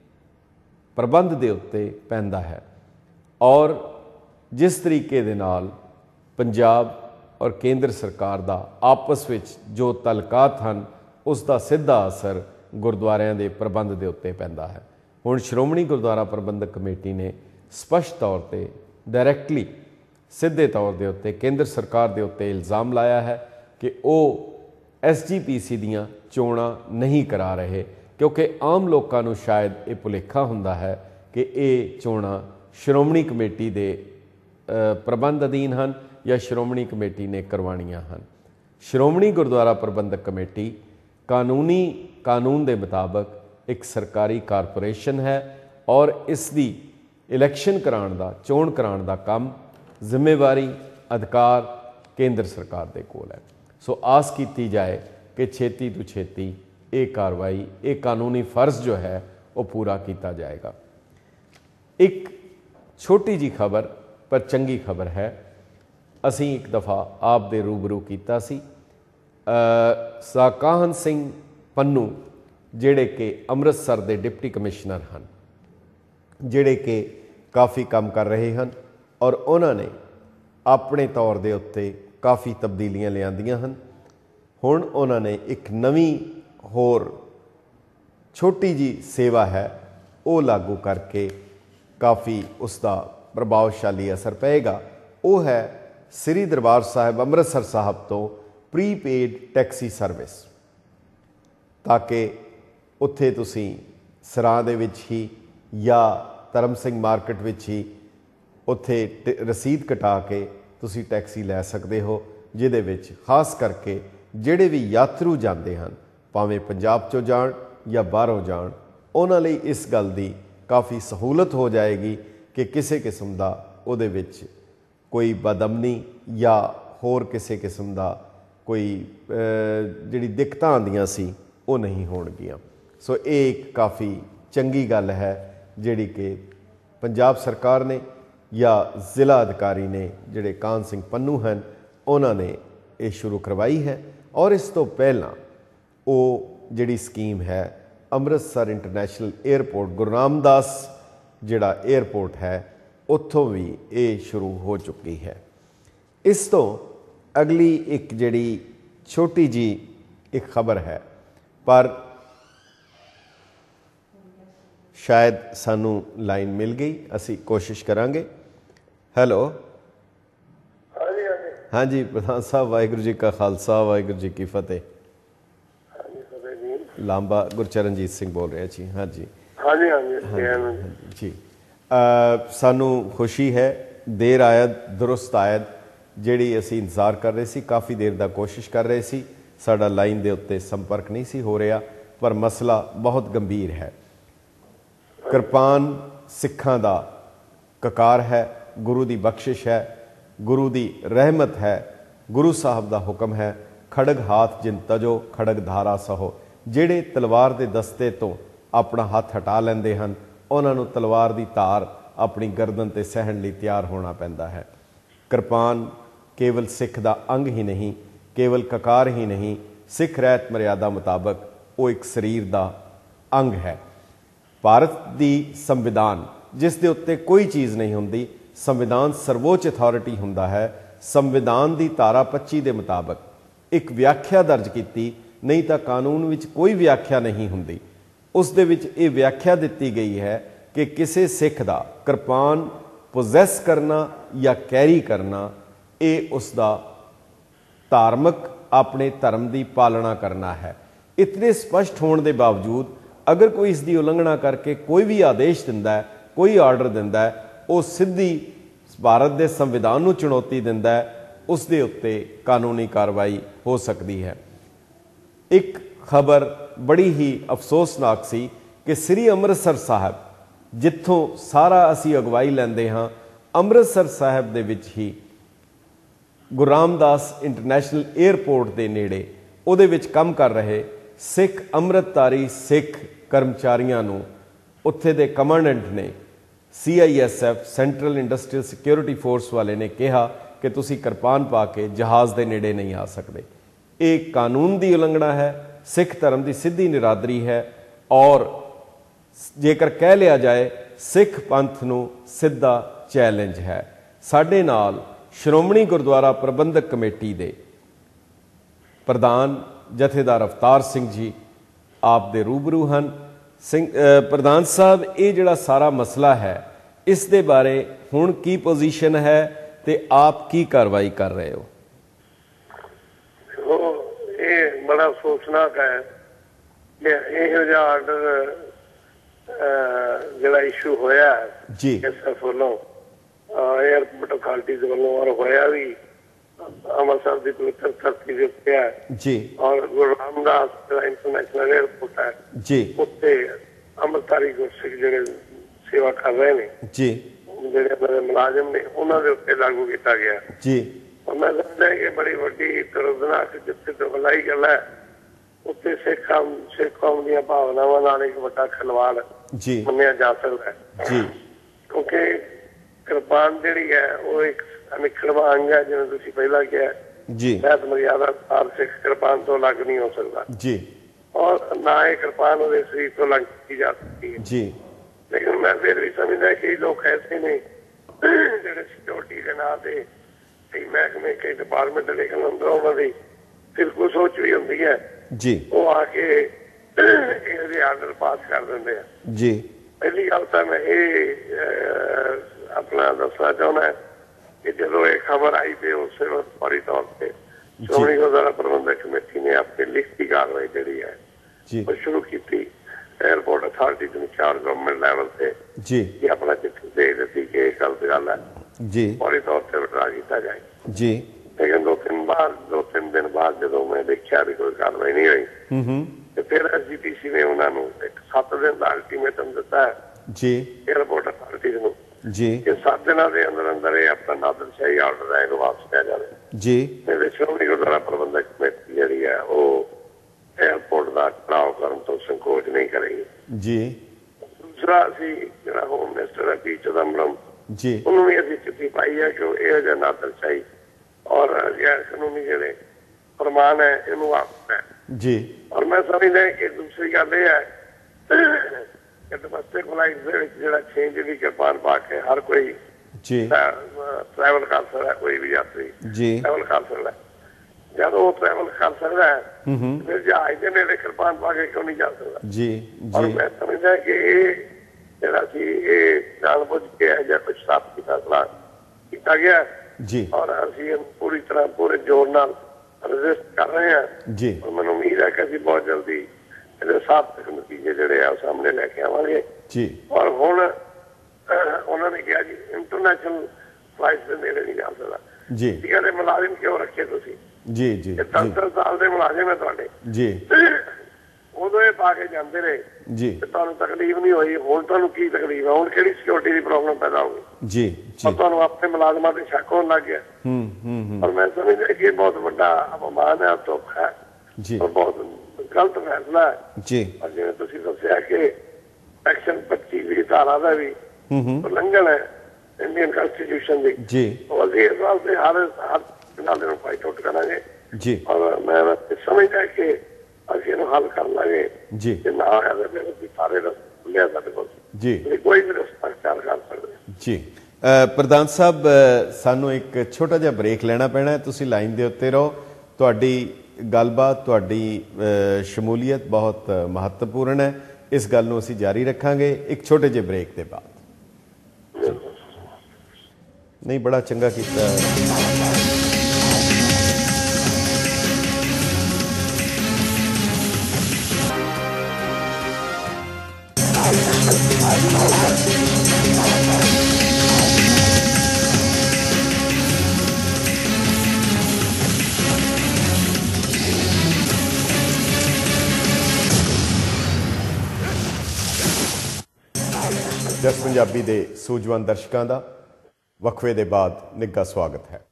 ਪ੍ਰਬੰਧ ਦੇ ਉੱਤੇ ਪੈਂਦਾ ਹੈ। ਔਰ ਜਿਸ ਤਰੀਕੇ ਦੇ ਨਾਲ ਪੰਜਾਬ ਔਰ ਕੇਂਦਰ ਸਰਕਾਰ ਦਾ ਆਪਸ ਵਿੱਚ ਜੋ ਤਲਕਾਤ ਹਨ, ਉਸ ਦਾ ਸਿੱਧਾ ਅਸਰ ਗੁਰਦੁਆਰਿਆਂ ਦੇ ਪ੍ਰਬੰਧ ਦੇ ਉੱਤੇ ਪੈਂਦਾ ਹੈ। ਹੁਣ ਸ਼੍ਰੋਮਣੀ ਗੁਰਦੁਆਰਾ ਪ੍ਰਬੰਧਕ ਕਮੇਟੀ ਨੇ ਸਪਸ਼ਟ ਤੌਰ 'ਤੇ ਡਾਇਰੈਕਟਲੀ, ਸਿੱਧੇ ਤੌਰ ਦੇ ਉੱਤੇ ਕੇਂਦਰ ਸਰਕਾਰ ਦੇ ਉੱਤੇ ਇਲਜ਼ਾਮ ਲਾਇਆ ਹੈ ਕਿ ਉਹ ਐਸ ਜੀ ਪੀ ਸੀ ਦੀਆਂ ਚੋਣਾਂ ਨਹੀਂ ਕਰਾ ਰਹੇ, ਕਿਉਂਕਿ ਆਮ ਲੋਕਾਂ ਨੂੰ ਸ਼ਾਇਦ ਇਹ ਭੁਲੇਖਾ ਹੁੰਦਾ ਹੈ ਕਿ ਇਹ ਚੋਣਾਂ ਸ਼੍ਰੋਮਣੀ ਕਮੇਟੀ ਦੇ ਪ੍ਰਬੰਧ ਅਧੀਨ ਹਨ ਜਾਂ ਸ਼੍ਰੋਮਣੀ ਕਮੇਟੀ ਨੇ ਕਰਵਾਉਣੀਆਂ ਹਨ। ਸ਼੍ਰੋਮਣੀ ਗੁਰਦੁਆਰਾ ਪ੍ਰਬੰਧਕ ਕਮੇਟੀ ਕਾਨੂੰਨੀ ਕਾਨੂੰਨ ਦੇ ਮੁਤਾਬਕ ਇੱਕ ਸਰਕਾਰੀ ਕਾਰਪੋਰੇਸ਼ਨ ਹੈ ਔਰ ਇਸ ਦੀ ਇਲੈਕਸ਼ਨ ਕਰਾਉਣ ਦਾ, ਚੋਣ ਕਰਾਉਣ ਦਾ ਕੰਮ, ਜ਼ਿੰਮੇਵਾਰੀ, ਅਧਿਕਾਰ ਕੇਂਦਰ ਸਰਕਾਰ ਦੇ ਕੋਲ ਹੈ। ਸੋ ਆਸ ਕੀਤੀ ਜਾਏ ਕਿ ਛੇਤੀ ਤੋਂ ਛੇਤੀ ਇਹ ਕਾਰਵਾਈ, ਇਹ ਕਾਨੂੰਨੀ ਫਰਜ਼ ਜੋ ਹੈ ਉਹ ਪੂਰਾ ਕੀਤਾ ਜਾਏਗਾ। ਇੱਕ ਛੋਟੀ ਜੀ ਖਬਰ ਪਰ ਚੰਗੀ ਖਬਰ ਹੈ। ਅਸੀਂ ਇੱਕ ਦਫਾ ਆਪ ਦੇ ਰੂਬਰੂ ਕੀਤਾ ਸੀ ਸਾਕਾਹਨ ਸਿੰਘ ਪੰਨੂ, ਜਿਹੜੇ ਕਿ ਅੰਮ੍ਰਿਤਸਰ ਦੇ ਡਿਪਟੀ ਕਮਿਸ਼ਨਰ ਹਨ, ਜਿਹੜੇ ਕਿ ਕਾਫੀ ਕੰਮ ਕਰ ਰਹੇ ਹਨ ਔਰ ਉਹਨਾਂ ਨੇ ਆਪਣੇ ਤੌਰ ਦੇ ਉੱਤੇ ਕਾਫੀ ਤਬਦੀਲੀਆਂ ਲਿਆਂਦੀਆਂ ਹਨ। ਹੁਣ ਉਹਨਾਂ ਨੇ ਇੱਕ ਨਵੀਂ ਹੋਰ ਛੋਟੀ ਜੀ ਸੇਵਾ ਹੈ ਉਹ ਲਾਗੂ ਕਰਕੇ ਕਾਫੀ ਉਸ ਦਾ ਪ੍ਰਭਾਵਸ਼ਾਲੀ ਅਸਰ ਪਏਗਾ। ਉਹ ਹੈ ਸ੍ਰੀ ਦਰਬਾਰ ਸਾਹਿਬ ਅੰਮ੍ਰਿਤਸਰ ਸਾਹਿਬ ਤੋਂ ਪ੍ਰੀਪੇਡ ਟੈਕਸੀ ਸਰਵਿਸ, ਤਾਂ ਕਿ ਉੱਥੇ ਤੁਸੀਂ ਸਰਾਂ ਦੇ ਵਿੱਚ ਹੀ ਜਾਂ ਧਰਮ ਸਿੰਘ ਮਾਰਕੀਟ ਵਿੱਚ ਹੀ ਉੱਥੇ ਰਸੀਦ ਕਟਾ ਕੇ ਤੁਸੀਂ ਟੈਕਸੀ ਲੈ ਸਕਦੇ ਹੋ, ਜਿਹਦੇ ਵਿੱਚ ਖਾਸ ਕਰਕੇ ਜਿਹੜੇ ਵੀ ਯਾਤਰੂ ਜਾਂਦੇ ਹਨ, ਭਾਵੇਂ ਪੰਜਾਬ 'ਚੋਂ ਜਾਣ ਜਾਂ ਬਾਹਰੋਂ ਜਾਣ, ਉਹਨਾਂ ਲਈ ਇਸ ਗੱਲ ਦੀ ਕਾਫੀ ਸਹੂਲਤ ਹੋ ਜਾਏਗੀ ਕਿ ਕਿਸੇ ਕਿਸਮ ਦਾ ਉਹਦੇ ਵਿੱਚ ਕੋਈ ਬਦਅਮਨੀ ਜਾਂ ਹੋਰ ਕਿਸੇ ਕਿਸਮ ਦਾ ਕੋਈ ਜਿਹੜੀ ਦਿੱਕਤਾਂ ਆਉਂਦੀਆਂ ਸੀ ਉਹ ਨਹੀਂ ਹੋਣਗੀਆਂ। ਸੋ ਇਹ ਇੱਕ ਕਾਫੀ ਚੰਗੀ ਗੱਲ ਹੈ ਜਿਹੜੀ ਕਿ ਪੰਜਾਬ ਸਰਕਾਰ ਨੇ ਜਾਂ ਜ਼ਿਲ੍ਹਾ ਅਧਿਕਾਰੀ ਨੇ ਜਿਹੜੇ ਕਾਹਨ ਸਿੰਘ ਪੰਨੂ ਹਨ ਉਹਨਾਂ ਨੇ ਇਹ ਸ਼ੁਰੂ ਕਰਵਾਈ ਹੈ। ਔਰ ਇਸ ਤੋਂ ਪਹਿਲਾਂ ਉਹ ਜਿਹੜੀ ਸਕੀਮ ਹੈ ਅੰਮ੍ਰਿਤਸਰ ਇੰਟਰਨੈਸ਼ਨਲ ਏਅਰਪੋਰਟ, ਗੁਰੂ ਰਾਮਦਾਸ ਜਿਹੜਾ ਏਅਰਪੋਰਟ ਹੈ, ਉੱਥੋਂ ਵੀ ਇਹ ਸ਼ੁਰੂ ਹੋ ਚੁੱਕੀ ਹੈ। ਇਸ ਤੋਂ ਅਗਲੀ ਇੱਕ ਜਿਹੜੀ ਛੋਟੀ ਜੀ ਇੱਕ ਖਬਰ ਹੈ, ਪਰ ਸ਼ਾਇਦ ਸਾਨੂੰ ਲਾਈਨ ਮਿਲ ਗਈ, ਅਸੀਂ ਕੋਸ਼ਿਸ਼ ਕਰਾਂਗੇ। ਹੈਲੋ, ਹਾਂਜੀ ਹਾਂਜੀ ਹਾਂਜੀ ਪ੍ਰਧਾਨ ਸਾਹਿਬ, ਵਾਹਿਗੁਰੂ ਜੀ ਕਾ ਖਾਲਸਾ, ਵਾਹਿਗੁਰੂ ਜੀ ਕੀ ਫਤਿਹ। ਲਾਂਬਾ ਗੁਰਚਰਨਜੀਤ ਸਿੰਘ ਬੋਲ ਰਿਹਾ ਜੀ। ਹਾਂਜੀ ਹਾਂਜੀ ਹਾਂਜੀ ਜੀ, ਸਾਨੂੰ ਖੁਸ਼ੀ ਹੈ, ਦੇਰ ਆਇਦ ਦੁਰਸਤ ਆਇਦ, ਜਿਹੜੀ ਅਸੀਂ ਇੰਤਜ਼ਾਰ ਕਰ ਰਹੇ ਸੀ, ਕਾਫੀ ਦੇਰ ਦਾ ਕੋਸ਼ਿਸ਼ ਕਰ ਰਹੇ ਸੀ, ਸਾਡਾ ਲਾਈਨ ਦੇ ਉੱਤੇ ਸੰਪਰਕ ਨਹੀਂ ਸੀ ਹੋ ਰਿਹਾ, ਪਰ ਮਸਲਾ ਬਹੁਤ ਗੰਭੀਰ ਹੈ। ਕਿਰਪਾਨ ਸਿੱਖਾਂ ਦਾ ਕਕਾਰ ਹੈ, ਗੁਰੂ ਦੀ ਬਖਸ਼ਿਸ਼ ਹੈ, ਗੁਰੂ ਦੀ ਰਹਿਮਤ ਹੈ, ਗੁਰੂ ਸਾਹਿਬ ਦਾ ਹੁਕਮ ਹੈ, ਖੜਗ ਹਾਥ ਜਿਨ ਤਜੋ ਖੜਗ ਧਾਰਾ ਸਹੋ। ਜਿਹੜੇ ਤਲਵਾਰ ਦੇ ਦਸਤੇ ਤੋਂ ਆਪਣਾ ਹੱਥ ਹਟਾ ਲੈਂਦੇ ਹਨ, ਉਹਨਾਂ ਨੂੰ ਤਲਵਾਰ ਦੀ ਧਾਰ ਆਪਣੀ ਗਰਦਨ ਤੇ ਸਹਿਣ ਲਈ ਤਿਆਰ ਹੋਣਾ ਪੈਂਦਾ ਹੈ। ਕਿਰਪਾਨ ਕੇਵਲ ਸਿੱਖ ਦਾ ਅੰਗ ਹੀ ਨਹੀਂ, ਕੇਵਲ ਕਕਾਰ ਹੀ ਨਹੀਂ, ਸਿੱਖ ਰਹਿਤ ਮਰਿਆਦਾ ਮੁਤਾਬਕ ਉਹ ਇੱਕ ਸਰੀਰ ਦਾ ਅੰਗ ਹੈ। ਭਾਰਤ ਦੀ ਸੰਵਿਧਾਨ ਜਿਸ ਦੇ ਉੱਤੇ ਕੋਈ ਚੀਜ਼ ਨਹੀਂ ਹੁੰਦੀ, ਸੰਵਿਧਾਨ ਸਰਵੋੱਚ ਅਥਾਰਟੀ ਹੁੰਦਾ ਹੈ। ਸੰਵਿਧਾਨ ਦੀ ਧਾਰਾ ਪੱਚੀ ਦੇ ਮੁਤਾਬਕ ਇੱਕ ਵਿਆਖਿਆ ਦਰਜ ਕੀਤੀ, ਨਹੀਂ ਤਾਂ ਕਾਨੂੰਨ ਵਿੱਚ ਕੋਈ ਵਿਆਖਿਆ ਨਹੀਂ ਹੁੰਦੀ। ਉਸ ਦੇ ਵਿੱਚ ਇਹ ਵਿਆਖਿਆ ਦਿੱਤੀ ਗਈ ਹੈ ਕਿ ਕਿਸੇ ਸਿੱਖ ਦਾ ਕਿਰਪਾਨ ਪੋਜ਼ੈਸ ਕਰਨਾ ਜਾਂ ਕੈਰੀ ਕਰਨਾ ਇਹ ਉਸ ਦਾ ਧਾਰਮਿਕ ਆਪਣੇ ਧਰਮ ਦੀ ਪਾਲਣਾ ਕਰਨਾ ਹੈ। ਇਤਨੇ ਸਪਸ਼ਟ ਹੋਣ ਦੇ ਬਾਵਜੂਦ ਅਗਰ ਕੋਈ ਇਸ ਦੀ ਉਲੰਘਣਾ ਕਰਕੇ ਕੋਈ ਵੀ ਆਦੇਸ਼ ਦਿੰਦਾ ਹੈ, ਕੋਈ ਆਰਡਰ ਦਿੰਦਾ ਹੈ, ਉਹ ਸਿੱਧੀ ਭਾਰਤ ਦੇ ਸੰਵਿਧਾਨ ਨੂੰ ਚੁਣੌਤੀ ਦਿੰਦਾ ਹੈ, ਉਸ ਦੇ ਉੱਤੇ ਕਾਨੂੰਨੀ ਕਾਰਵਾਈ ਹੋ ਸਕਦੀ ਹੈ। ਇੱਕ ਖਬਰ ਬੜੀ ਹੀ ਅਫਸੋਸਨਾਕ ਸੀ ਕਿ ਸ੍ਰੀ ਅੰਮ੍ਰਿਤਸਰ ਸਾਹਿਬ, ਜਿੱਥੋਂ ਸਾਰਾ ਅਸੀਂ ਅਗਵਾਈ ਲੈਂਦੇ ਹਾਂ, ਅੰਮ੍ਰਿਤਸਰ ਸਾਹਿਬ ਦੇ ਵਿੱਚ ਹੀ ਗੁਰੂ ਰਾਮਦਾਸ ਇੰਟਰਨੈਸ਼ਨਲ ਏਅਰਪੋਰਟ ਦੇ ਨੇੜੇ ਉਹਦੇ ਵਿੱਚ ਕੰਮ ਕਰ ਰਹੇ ਸਿੱਖ ਅੰਮ੍ਰਿਤਧਾਰੀ ਸਿੱਖ ਕਰਮਚਾਰੀਆਂ ਨੂੰ ਉੱਥੇ ਦੇ ਕਮਾਂਡੈਂਟ ਨੇ, C I S F central industrial security force ਵਾਲੇ ਨੇ ਕਿਹਾ ਕਿ ਤੁਸੀਂ ਕਿਰਪਾਨ ਪਾ ਕੇ ਜਹਾਜ਼ ਦੇ ਨੇੜੇ ਨਹੀਂ ਆ ਸਕਦੇ। ਇਹ ਕਾਨੂੰਨ ਦੀ ਉਲੰਘਣਾ ਹੈ, ਸਿੱਖ ਧਰਮ ਦੀ ਸਿੱਧੀ ਨਿਰਾਦਰੀ ਹੈ ਔਰ ਜੇਕਰ ਕਹਿ ਲਿਆ ਜਾਏ ਸਿੱਖ ਪੰਥ ਨੂੰ ਸਿੱਧਾ ਚੈਲੰਜ ਹੈ। ਸਾਡੇ ਨਾਲ ਸ਼੍ਰੋਮਣੀ ਗੁਰਦੁਆਰਾ ਪ੍ਰਬੰਧਕ ਕਮੇਟੀ ਦੇ ਪ੍ਰਧਾਨ ਜਥੇਦਾਰ ਅਵਤਾਰ ਸਿੰਘ ਜੀ ਆਪ ਦੇ ਰੂਬਰੂ ਹਨ। ਸਿੰਘ ਪ੍ਰਧਾਨ ਸਾਹਿਬ, ਇਹ ਜਿਹੜਾ ਸਾਰਾ ਮਸਲਾ ਹੈ ਇਸ ਦੇ ਬਾਰੇ ਹੁਣ ਕੀ ਪੋਜੀਸ਼ਨ ਹੈ ਤੇ ਆਪ ਕੀ ਕਾਰਵਾਈ ਕਰ ਰਹੇ ਹੋ? ਇਹ ਬੜਾ ਸੋਚਨਾਕ ਹੈ ਕਿ ਇਹੋ ਜਿਹਾ ਆਰਡਰ ਜਿਹੜਾ ਇਸ਼ੂ ਹੋਇਆ ਜੀ ਐਸਐਫ ਵੱਲੋਂ, ਏਅਰਪੋਰਟ ਅਥਾਰਟੀ ਦੇ ਵੱਲੋਂ, ਔਰ ਹੋਇਆ ਵੀ ਅੰਮ੍ਰਿਤਸਰ ਦੀ ਪਵਿੱਤਰ ਧਰਤੀ ਦੇ ਉੱਤੇ ਹੈ ਜੀ, ਔਰ ਗੁਰੂ ਰਾਮਦਾਸ ਜਿਹੜਾ ਇੰਟਰਨੈਸ਼ਨਲ ਏਅਰਪੋਰਟ ਹੈ ਜੀ, ਉੱਤੇ ਅੰਮ੍ਰਿਤਧਾਰੀ ਗੁਰਸਿੱਖ ਜਿਹੜੇ ਸੇਵਾ ਕਰ ਰਹੇ ਨੇ ਜੀ, ਜਿਹੜੇ ਮੇਰੇ ਮੁਲਾਜ਼ਮ ਨੇ, ਉਹਨਾਂ ਦੇ ਉੱਤੇ ਲਾਗੂ ਕੀਤਾ ਗਿਆ ਜੀ। ਮੈਂ ਸਮਝਦਾ ਕਿ ਬੜੀ ਵੱਡੀ ਦਰਦਨਾਕ ਜਿੱਥੇ ਦੁਖਲਾਈ ਗੱਲ ਹੈ, ਉੱਤੇ ਸਿੱਖ ਕੌਮ ਸਿੱਖ ਕੌਮ ਦੀਆਂ ਭਾਵਨਾਵਾਂ ਨਾਲ ਇੱਕ ਵੱਡਾ ਖਿਲਵਾੜ ਜੀ ਮੰਨਿਆ ਜਾ ਸਕਦਾ ਹੈ ਜੀ, ਕਿਉਂਕਿ ਕਿਰਪਾਨ ਜਿਹੜੀ ਹੈ ਉਹ ਇੱਕ ਅਨਿੱਖੜਵਾਂ ਅੰਗ ਹੈ, ਜਿਵੇਂ ਤੁਸੀਂ ਪਹਿਲਾਂ ਕਿਹਾ ਜੀ, ਰਹਿਤ ਮਰਿਆਦਾ ਸਾਰ ਸਿੱਖ ਕਿਰਪਾਨ ਤੋਂ ਅਲੱਗ ਨਹੀਂ ਹੋ ਸਕਦਾ ਜੀ, ਔਰ ਨਾ ਇਹ ਕਿਰਪਾਨ ਉਹਦੇ ਸਰੀਰ ਤੋਂ ਅਲੱਗ ਕੀਤੀ ਜਾ ਸਕਦੀ ਹੈ ਜੀ। ਲੇਕਿਨ ਮੈਂ ਫਿਰ ਵੀ ਸਮਝਦਾ ਕਿ ਲੋਕ ਐਸੇ ਨੇ ਜਿਹੜੇ ਸਿਕਿਉਰਿਟੀ ਦੇ ਨਾਂ ਤੇ ਕਈ ਮਹਿਕਮੇ, ਕਈ ਡਿਪਾਰਟਮੈਂਟ, ਲੇਕਿਨ ਅੰਦਰ ਉਹਨਾਂ ਦੀ ਫਿਰ ਕੋਈ ਸੋਚ ਵੀ ਹੁੰਦੀ ਹੈ ਜੀ, ਉਹ ਆ ਕੇ ਇਹਦੇ ਆਰਡਰ ਪਾਸ ਕਰ ਦਿੰਦੇ ਆ ਜੀ। ਪਹਿਲੀ ਗੱਲ ਤਾਂ ਮੈਂ ਇਹ ਆਪਣਾ ਦੱਸਣਾ ਚਾਹੁੰਦਾ ਕਿ ਜਦੋਂ ਇਹ ਖਬਰ ਆਈ ਤੇ ਉਸੇ ਵਕਤ ਫੌਰੀ ਤੌਰ ਤੇ ਸ਼੍ਰੋਮਣੀ ਗੁਰਦੁਆਰਾ ਪ੍ਰਬੰਧਕ ਕਮੇਟੀ ਨੇ ਆਪਣੀ ਲਿਖਤੀ ਕਾਰਵਾਈ ਜਿਹੜੀ ਹੈ ਉਹ ਸ਼ੁਰੂ ਕੀਤੀ। ਏਅਰਪੋਰਟ ਅਥਾਰਟੀ ਦੇ ਚਾਰ ਗਵਰਨਮੈਂਟ ਲੈਵਲ ਤੇ ਜੀ ਇਹ ਆਪਣਾ ਚਿੱਠੀ ਦੇ ਦਿੱਤੀ ਕਿ ਇਹ ਗਲਤ ਗੱਲ ਹੈ ਜੀ, ਫੌਰੀ ਤੌਰ ਤੇ ਵਿਡਰਾ ਕੀਤਾ ਜਾਏ ਜੀ। ਲੇਕਿਨ ਦੋ ਤਿੰਨ ਬਾਅਦ ਦੋ ਤਿੰਨ ਦਿਨ ਬਾਅਦ ਜਦੋਂ ਮੈਂ ਦੇਖਿਆ ਵੀ ਕੋਈ ਕਾਰਵਾਈ ਨਹੀਂ ਹੋਈ ਤੇ ਫਿਰ ਐਸ ਜੀ ਪੀ ਸੀ ਨੇ ਉਹਨਾਂ ਨੂੰ ਇੱਕ ਸੱਤ ਦਿਨ ਦਾ ਅਲਟੀਮੇਟਮ ਦਿੱਤਾ ਜੀ ਏਅਰਪੋਰਟ ਅਥਾਰਟੀ ਨੂੰ ਜੀ, ਕਿ ਸੱਤ ਦਿਨਾਂ ਦੇ ਅੰਦਰ ਅੰਦਰ ਇਹ ਆਪਣਾ ਨਾਦਰਸ਼ਾਹੀ ਆਰਡਰ ਹੈ ਇਹਨੂੰ ਵਾਪਸ ਲਿਆ ਜਾਵੇ ਜੀ। ਤੇ ਸ਼੍ਰੋਮਣੀ ਗੁਰਦੁਆਰਾ ਪ੍ਰਬੰਧਕ ਕਮੇਟੀ ਜਿਹੜੀ ਹੈ ਉਹ ਏਅਰਪੋਰਟ ਦਾ ਚੜਾਓ ਕਰਨ ਤੋਂ ਸੰਕੋਚ ਨਹੀਂ ਕਰੇਗੀ ਜੀ। ਦੂਸਰਾ ਅਸੀਂ ਜਿਹੜਾ ਹੋਮ ਮਿਨਿਸਟਰ ਹੈ ਪੀ ਚਿਦੰਬਰਮ ਜੀ, ਉਹਨੂੰ ਵੀ ਅਸੀਂ ਚਿੱਠੀ ਪਾਈ ਹੈ ਕਿ ਉਹ ਇਹੋ ਜਿਹਾ ਨਾਦਰਸ਼ਾਹੀ ਔਰ ਗੈਰ ਕਾਨੂੰਨੀ ਜਿਹੜੇ ਫਰਮਾਨ ਹੈ ਇਹਨੂੰ ਵਾਪਸ ਹੈ ਜੀ। ਔਰ ਮੈਂ ਸਮਝਦਾ ਕਿ ਦੂਸਰੀ ਗੱਲ ਇਹ ਹੈ ਕਿ ਡੋਮੈਸਟਿਕ ਫਲਾਈਟ ਦੇ ਵਿੱਚ ਜਿਹੜਾ ਚੇਂਜ ਦੀ ਕਿਰਪਾਨ ਪਾ ਕੇ ਹਰ ਕੋਈ ਜੀ ਟਰੈਵਲ ਕਰ ਸਕਦਾ, ਕੋਈ ਵੀ ਯਾਤਰੀ ਜੀ ਟਰੈਵਲ ਕਰ ਸਕਦਾ। ਜਦ ਉਹ ਟਰੈਵਲ ਕਰ ਸਕਦਾ ਹੈ ਫਿਰ ਜਹਾਜ਼ ਦੇ ਨੇੜੇ ਕਿਰਪਾਨ ਪਾ ਕੇ ਕਿਉਂ ਨਹੀਂ ਜਾ ਸਕਦਾ ਜੀ। ਔਰ ਮੈਂ ਸਮਝਦਾ ਕਿ ਇਹ ਜਿਹੜਾ ਸੀ ਇਹ ਜਾਣ ਬੁੱਝ ਕੇ ਹੈ ਜਾਂ ਕੁਛ ਸਾਫ਼ ਕੀਤਾ ਫੈਸਲਾ ਕੀਤਾ ਗਿਆ ਜੀ, ਔਰ ਅਸੀਂ ਪੂਰੀ ਤਰ੍ਹਾਂ ਪੂਰੇ ਜ਼ੋਰ ਨਾਲ ਰਜਿਸਟ ਕਰ ਰਹੇ ਹਾਂ ਜੀ। ਔਰ ਮੈਨੂੰ ਉਮੀਦ ਹੈ ਕਿ ਅਸੀਂ ਬਹੁਤ ਜਲਦੀ ਇਹਦੇ ਸਾਫ਼ ਨਤੀਜੇ ਜਿਹੜੇ ਆ ਉਹ ਸਾਹਮਣੇ ਲੈ ਕੇ ਆਵਾਂਗੇ ਜੀ। ਔਰ ਹੁਣ ਉਹਨਾਂ ਨੇ ਕਿਹਾ ਜੀ ਇੰਟਰਨੈਸ਼ਨਲ ਫਲਾਈਟ ਦੇ ਨੇੜੇ ਨਹੀਂ ਜਾ ਸਕਦਾ ਜੀ। ਠੀਕ ਹੈ, ਮੁਲਾਜ਼ਮ ਕਿਉਂ ਰੱਖੇ ਤੁਸੀਂ ਜੀ ਜੀ, ਦਸ ਦਸ ਸਾਲ ਦੇ ਮੁਲਾਜ਼ਮ ਹੈ ਤੁਹਾਡੇ ਜੀ, ਉਦੋਂ ਇਹ ਪਾ ਕੇ ਜਾਂਦੇ ਰਹੇ ਜੀ, ਤੁਹਾਨੂੰ ਤਕਲੀਫ ਨਹੀਂ ਹੋਈ, ਹੁਣ ਤੁਹਾਨੂੰ ਕੀ ਤਕਲੀਫ ਹੈ? ਹੁਣ ਕਿਹੜੀ ਸਿਕਿਉਰਿਟੀ ਦੀ ਪ੍ਰੋਬਲਮ ਪੈਦਾ ਹੋਊਗੀ ਜੀ ਜੀ, ਤੁਹਾਨੂੰ ਆਪਣੇ ਮੁਲਾਜ਼ਮਾਂ ਤੇ ਸ਼ੱਕ ਹੋਣ ਲੱਗ ਗਿਆ ਹੂੰ ਹੂੰ। ਔਰ ਮੈਂ ਸਮਝਦਾ ਕਿ ਇਹ ਬਹੁਤ ਵੱਡਾ ਅਪਮਾਨ ਹੈ, ਧੋਖਾ ਹੈ ਜੀ, ਔਰ ਬਹੁਤ ਗਲਤ ਫੈਸਲਾ ਹੈ ਜੀ। ਔਰ ਜਿਵੇਂ ਤੁਸੀਂ ਦੱਸਿਆ ਕਿ ਸੈਕਸ਼ਨ ਪੱਚੀ ਦੀ ਧਾਰਾ ਦਾ ਵੀ ਉਲੰਘਣ ਹੈ ਇੰਡੀਅਨ ਕਨਸਟੀਟਿਊਸ਼ਨ ਦੀ ਜੀ। ਅਸੀਂ ਇਸ ਵਾਸਤੇ ਹਰ ਹਰ ਨਾਲ ਨੂੰ ਫਾਈਟ ਆਊਟ ਕਰਾਂਗੇ ਜੀ। ਔਰ ਮੈਂ ਸਮਝਦਾ ਕਿ ਅਸੀਂ ਇਹਨੂੰ ਹੱਲ ਕਰ ਲਾਂਗੇ ਜੀ। ਤੇ ਨਾ ਹੈ ਫਿਰ ਅਸੀਂ ਸਾਰੇ ਰਸਤੇ ਖੁੱਲੇ ਸਾਡੇ ਕੋਲ ਜੀ, ਕੋਈ ਵੀ ਰਸਤਾ ਕਰ ਸਕਦੇ ਜੀ। ਪ੍ਰਧਾਨ ਸਾਹਿਬ, ਸਾਨੂੰ ਇੱਕ ਛੋਟਾ ਜਿਹਾ ਬ੍ਰੇਕ ਲੈਣਾ ਪੈਣਾ ਹੈ, ਤੁਸੀਂ ਲਾਈਨ ਦੇ ਉੱਤੇ ਰਹੋ। ਤੁਹਾਡੀ ਗੱਲਬਾਤ, ਤੁਹਾਡੀ ਸ਼ਮੂਲੀਅਤ ਬਹੁਤ ਮਹੱਤਵਪੂਰਨ ਹੈ। ਇਸ ਗੱਲ ਨੂੰ ਅਸੀਂ ਜਾਰੀ ਰੱਖਾਂਗੇ ਇੱਕ ਛੋਟੇ ਜਿਹੇ ਬ੍ਰੇਕ ਦੇ ਬਾਅਦ। ਨਹੀਂ, ਬੜਾ ਚੰਗਾ ਕੀਤਾ। ਜਸ ਪੰਜਾਬੀ ਦੇ ਸੂਝਵਾਨ ਦਰਸ਼ਕਾਂ ਦਾ ਵਕਫੇ ਦੇ ਬਾਅਦ ਨਿੱਘਾ ਸਵਾਗਤ ਹੈ।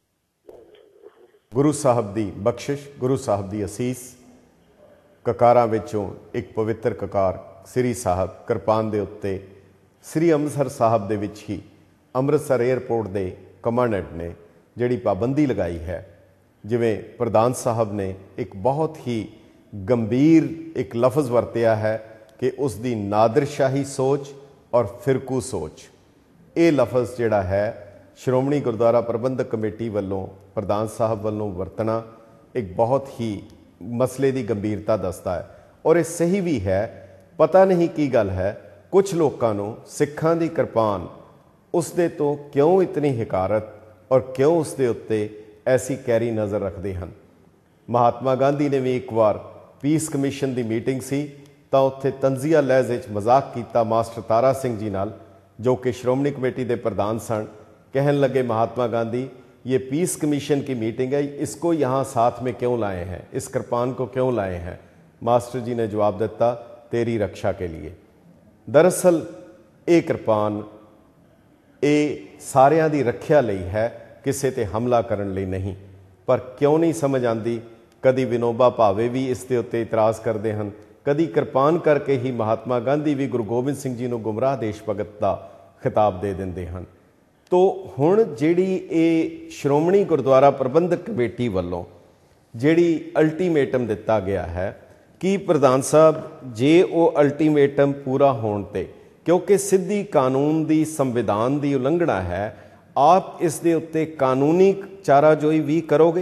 ਗੁਰੂ ਸਾਹਿਬ ਦੀ ਬਖਸ਼ਿਸ਼, ਗੁਰੂ ਸਾਹਿਬ ਦੀ ਅਸੀਸ, ਕਕਾਰਾਂ ਵਿੱਚੋਂ ਇੱਕ ਪਵਿੱਤਰ ਕਕਾਰ ਸ੍ਰੀ ਸਾਹਿਬ ਕਿਰਪਾਨ ਦੇ ਉੱਤੇ ਸ੍ਰੀ ਅੰਮ੍ਰਿਤਸਰ ਸਾਹਿਬ ਦੇ ਵਿੱਚ ਹੀ ਅੰਮ੍ਰਿਤਸਰ ਏਅਰਪੋਰਟ ਦੇ ਕਮਾਂਡੈਂਟ ਨੇ ਜਿਹੜੀ ਪਾਬੰਦੀ ਲਗਾਈ ਹੈ। ਜਿਵੇਂ ਪ੍ਰਧਾਨ ਸਾਹਿਬ ਨੇ ਇੱਕ ਬਹੁਤ ਹੀ ਗੰਭੀਰ ਇੱਕ ਲਫ਼ਜ਼ ਵਰਤਿਆ ਹੈ ਕਿ ਉਸ ਦੀ ਨਾਦਰਸ਼ਾਹੀ ਸੋਚ ਔਰ ਫਿਰਕੂ ਸੋਚ। ਇਹ ਲਫ਼ਜ਼ ਜਿਹੜਾ ਹੈ ਸ਼੍ਰੋਮਣੀ ਗੁਰਦੁਆਰਾ ਪ੍ਰਬੰਧਕ ਕਮੇਟੀ ਵੱਲੋਂ ਪ੍ਰਧਾਨ ਸਾਹਿਬ ਵੱਲੋਂ ਵਰਤਣਾ ਇੱਕ ਬਹੁਤ ਹੀ ਮਸਲੇ ਦੀ ਗੰਭੀਰਤਾ ਦੱਸਦਾ ਹੈ ਔਰ ਇਹ ਸਹੀ ਵੀ ਹੈ। ਪਤਾ ਨਹੀਂ ਕੀ ਗੱਲ ਹੈ, ਕੁਝ ਲੋਕਾਂ ਨੂੰ ਸਿੱਖਾਂ ਦੀ ਕਿਰਪਾਨ ਉਸ ਦੇ ਤੋਂ ਕਿਉਂ ਇਤਨੀ ਹਕਾਰਤ ਔਰ ਕਿਉਂ ਉਸ ਦੇ ਉੱਤੇ ਐਸੀ ਕੈਰੀ ਨਜ਼ਰ ਰੱਖਦੇ ਹਨ। ਮਹਾਤਮਾ ਗਾਂਧੀ ਨੇ ਵੀ ਇੱਕ ਵਾਰ ਪੀਸ ਕਮਿਸ਼ਨ ਦੀ ਮੀਟਿੰਗ ਸੀ ਤਾਂ ਉੱਥੇ ਤੰਜ਼ੀਆ ਲਹਿਜ਼ ਵਿੱਚ ਮਜ਼ਾਕ ਕੀਤਾ ਮਾਸਟਰ ਤਾਰਾ ਸਿੰਘ ਜੀ ਨਾਲ, ਜੋ ਕਿ ਸ਼੍ਰੋਮਣੀ ਕਮੇਟੀ ਦੇ ਪ੍ਰਧਾਨ ਸਨ। कहने लगे महात्मा गांधी, ये पीस कमीशन की मीटिंग है, इसको यहाँ साथ में क्यों लाए हैं, इस कृपान को क्यों लाए हैं। मास्टर जी ने जवाब दिता, तेरी रक्षा के लिए। दरअसल ये कृपान ये सारियां दी रखिया लई है, किसी ते हमला करन लई नहीं। पर क्यों नहीं समझ आती, कदी विनोबा भावे भी इस दे उत्ते इतराज़ करते हैं, कदी कृपान करके ही महात्मा गांधी भी गुरु गोबिंद सिंह जी नूं गुमराह देश भगत का खिताब दे दिंदे हैं। तो हुण जिहड़ी ये श्रोमणी गुरुद्वारा प्रबंधक कमेटी वालों जिहड़ी अल्टीमेटम दिता गया है, कि प्रधान साहब जे वो अल्टीमेटम पूरा होण ते, क्योंकि सिद्धी कानून दी संविधान दी उलंघना है, आप इस दे उत्ते कानूनी चाराजोई भी करोगे?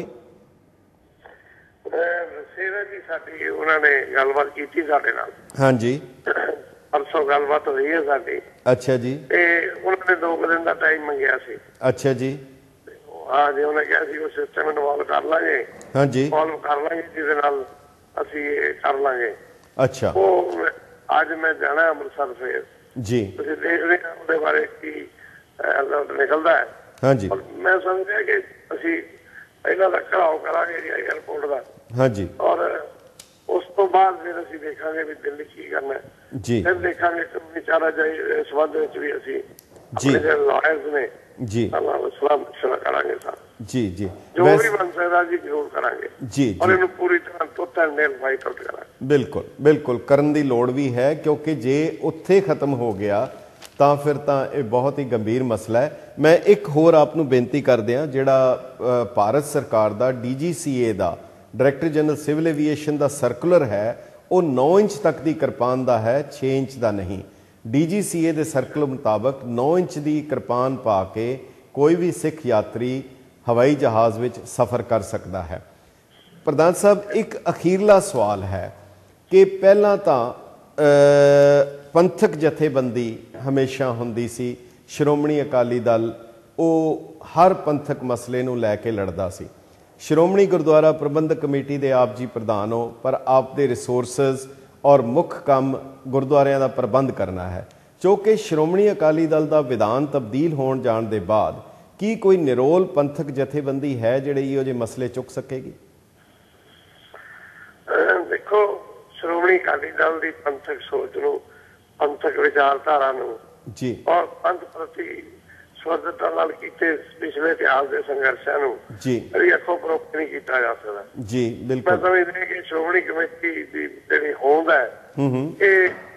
जी साडी उन्होंने गलबात की साडे नाल। हाँ जी, परसों गलबात हुई है साडी। अच्छा जी। ते उन्होंने दो दिन का टाइम मंगया सी। अच्छा जी। हाँ जी, उन्हें कहा सी वो सिस्टम इन्वॉल्व कर लांगे। हाँ जी, इन्वॉल्व कर लांगे जिसदे नाल असीं कर लांगे। अच्छा। वो आज मैं जाना अमृतसर फिर जी, तुसीं देख रहे हैं उसदे बारे की निकलदा है। हाँ जी। मैं समझ रहा कि असीं इन्हां दा घराव करांगे जी एयरपोर्ट दा। हाँ जी। और उस तो बाद फिर असीं देखांगे भी दिल्ली की करना है जी। फिर देखांगे कानूनी चाराजोई संबंध विच भी असीं अपने जो लॉयर्स ने जी अल्लाह सलाम मशवरा करांगे साहब जी जी, जो भी बन सकदा जी जरूर करांगे जी। और इहनूं पूरी तरह टोटल नेल फाइट आउट करांगे। बिल्कुल बिल्कुल करन दी लोड़ भी है, क्योंकि जे उत्थे खत्म हो गया ਤਾਂ ਫਿਰ ਤਾਂ ਇਹ ਬਹੁਤ ਹੀ ਗੰਭੀਰ ਮਸਲਾ ਹੈ। ਮੈਂ ਇੱਕ ਹੋਰ ਆਪ ਨੂੰ ਬੇਨਤੀ ਕਰਦੇ ਹਾਂ, ਜਿਹੜਾ ਭਾਰਤ ਸਰਕਾਰ ਦਾ ਡੀ ਜੀ ਸੀ ਏ ਦਾ ਡਾਇਰੈਕਟਰ ਜਨਰਲ ਸਿਵਲ ਐਵੀਏਸ਼ਨ ਦਾ ਸਰਕੂਲਰ ਹੈ, ਉਹ ਨੌ ਇੰਚ ਤੱਕ ਦੀ ਕਿਰਪਾਨ ਦਾ ਹੈ, ਛੇ ਇੰਚ ਦਾ ਨਹੀਂ। ਡੀ ਜੀ ਸੀ ਏ ਦੇ ਸਰਕੂਲਰ ਮੁਤਾਬਕ ਨੌ ਇੰਚ ਦੀ ਕਿਰਪਾਨ ਪਾ ਕੇ ਕੋਈ ਵੀ ਸਿੱਖ ਯਾਤਰੀ ਹਵਾਈ ਜਹਾਜ਼ ਵਿੱਚ ਸਫ਼ਰ ਕਰ ਸਕਦਾ ਹੈ। ਪ੍ਰਧਾਨ ਸਾਹਿਬ, ਇੱਕ ਅਖੀਰਲਾ ਸਵਾਲ ਹੈ ਕਿ ਪਹਿਲਾਂ ਤਾਂ ਪੰਥਕ ਜਥੇਬੰਦੀ ਹਮੇਸ਼ਾ ਹੁੰਦੀ ਸੀ, ਸ਼੍ਰੋਮਣੀ ਅਕਾਲੀ ਦਲ ਉਹ ਹਰ ਪੰਥਕ ਮਸਲੇ ਨੂੰ ਲੈ ਕੇ ਲੜਦਾ ਸੀ। ਸ਼੍ਰੋਮਣੀ ਗੁਰਦੁਆਰਾ ਪ੍ਰਬੰਧਕ ਕਮੇਟੀ ਦੇ ਆਪ ਜੀ ਪ੍ਰਧਾਨ ਹੋ, ਪਰ ਆਪ ਦੇ ਰਿਸੋਰਸਸ ਔਰ ਮੁੱਖ ਕੰਮ ਗੁਰਦੁਆਰਿਆਂ ਦਾ ਪ੍ਰਬੰਧ ਕਰਨਾ ਹੈ। ਕਿਉਂਕਿ ਸ਼੍ਰੋਮਣੀ ਅਕਾਲੀ ਦਲ ਦਾ ਵਿਧਾਨ ਤਬਦੀਲ ਹੋਣ ਜਾਣ ਦੇ ਬਾਅਦ ਕੀ ਕੋਈ ਨਿਰੋਲ ਪੰਥਕ ਜਥੇਬੰਦੀ ਹੈ ਜਿਹੜੀ ਇਹੋ ਜਿਹੇ ਮਸਲੇ ਚੁੱਕ ਸਕੇਗੀ? ਦੇਖੋ, ਸ਼੍ਰੋਮਣੀ ਅਕਾਲੀ ਦਲ ਦੀ ਪੰਥਕ ਸੋਚ ਨੂੰ, ਪੰਥਕ ਵਿਚਾਰਧਾਰਾ ਨੂੰ ਜੀ ਔਰ ਪੰਥ ਪ੍ਰਤੀ ਸਵਰਦਤਾ ਨਾਲ ਕੀਤੇ ਪਿਛਲੇ ਇਤਿਹਾਸ ਦੇ ਸੰਘਰਸ਼ਾਂ ਨੂੰ ਜੀ ਕਦੀ ਅੱਖੋਂ ਪਰੋਖ ਨਹੀਂ ਕੀਤਾ ਜਾ ਸਕਦਾ ਜੀ। ਬਿਲਕੁਲ। ਮੈਂ ਸਮਝਦਾ ਕਿ ਸ਼੍ਰੋਮਣੀ ਕਮੇਟੀ ਦੀ ਜਿਹੜੀ ਹੋਂਦ ਹੈ ਇਹ ਉਹਦਾ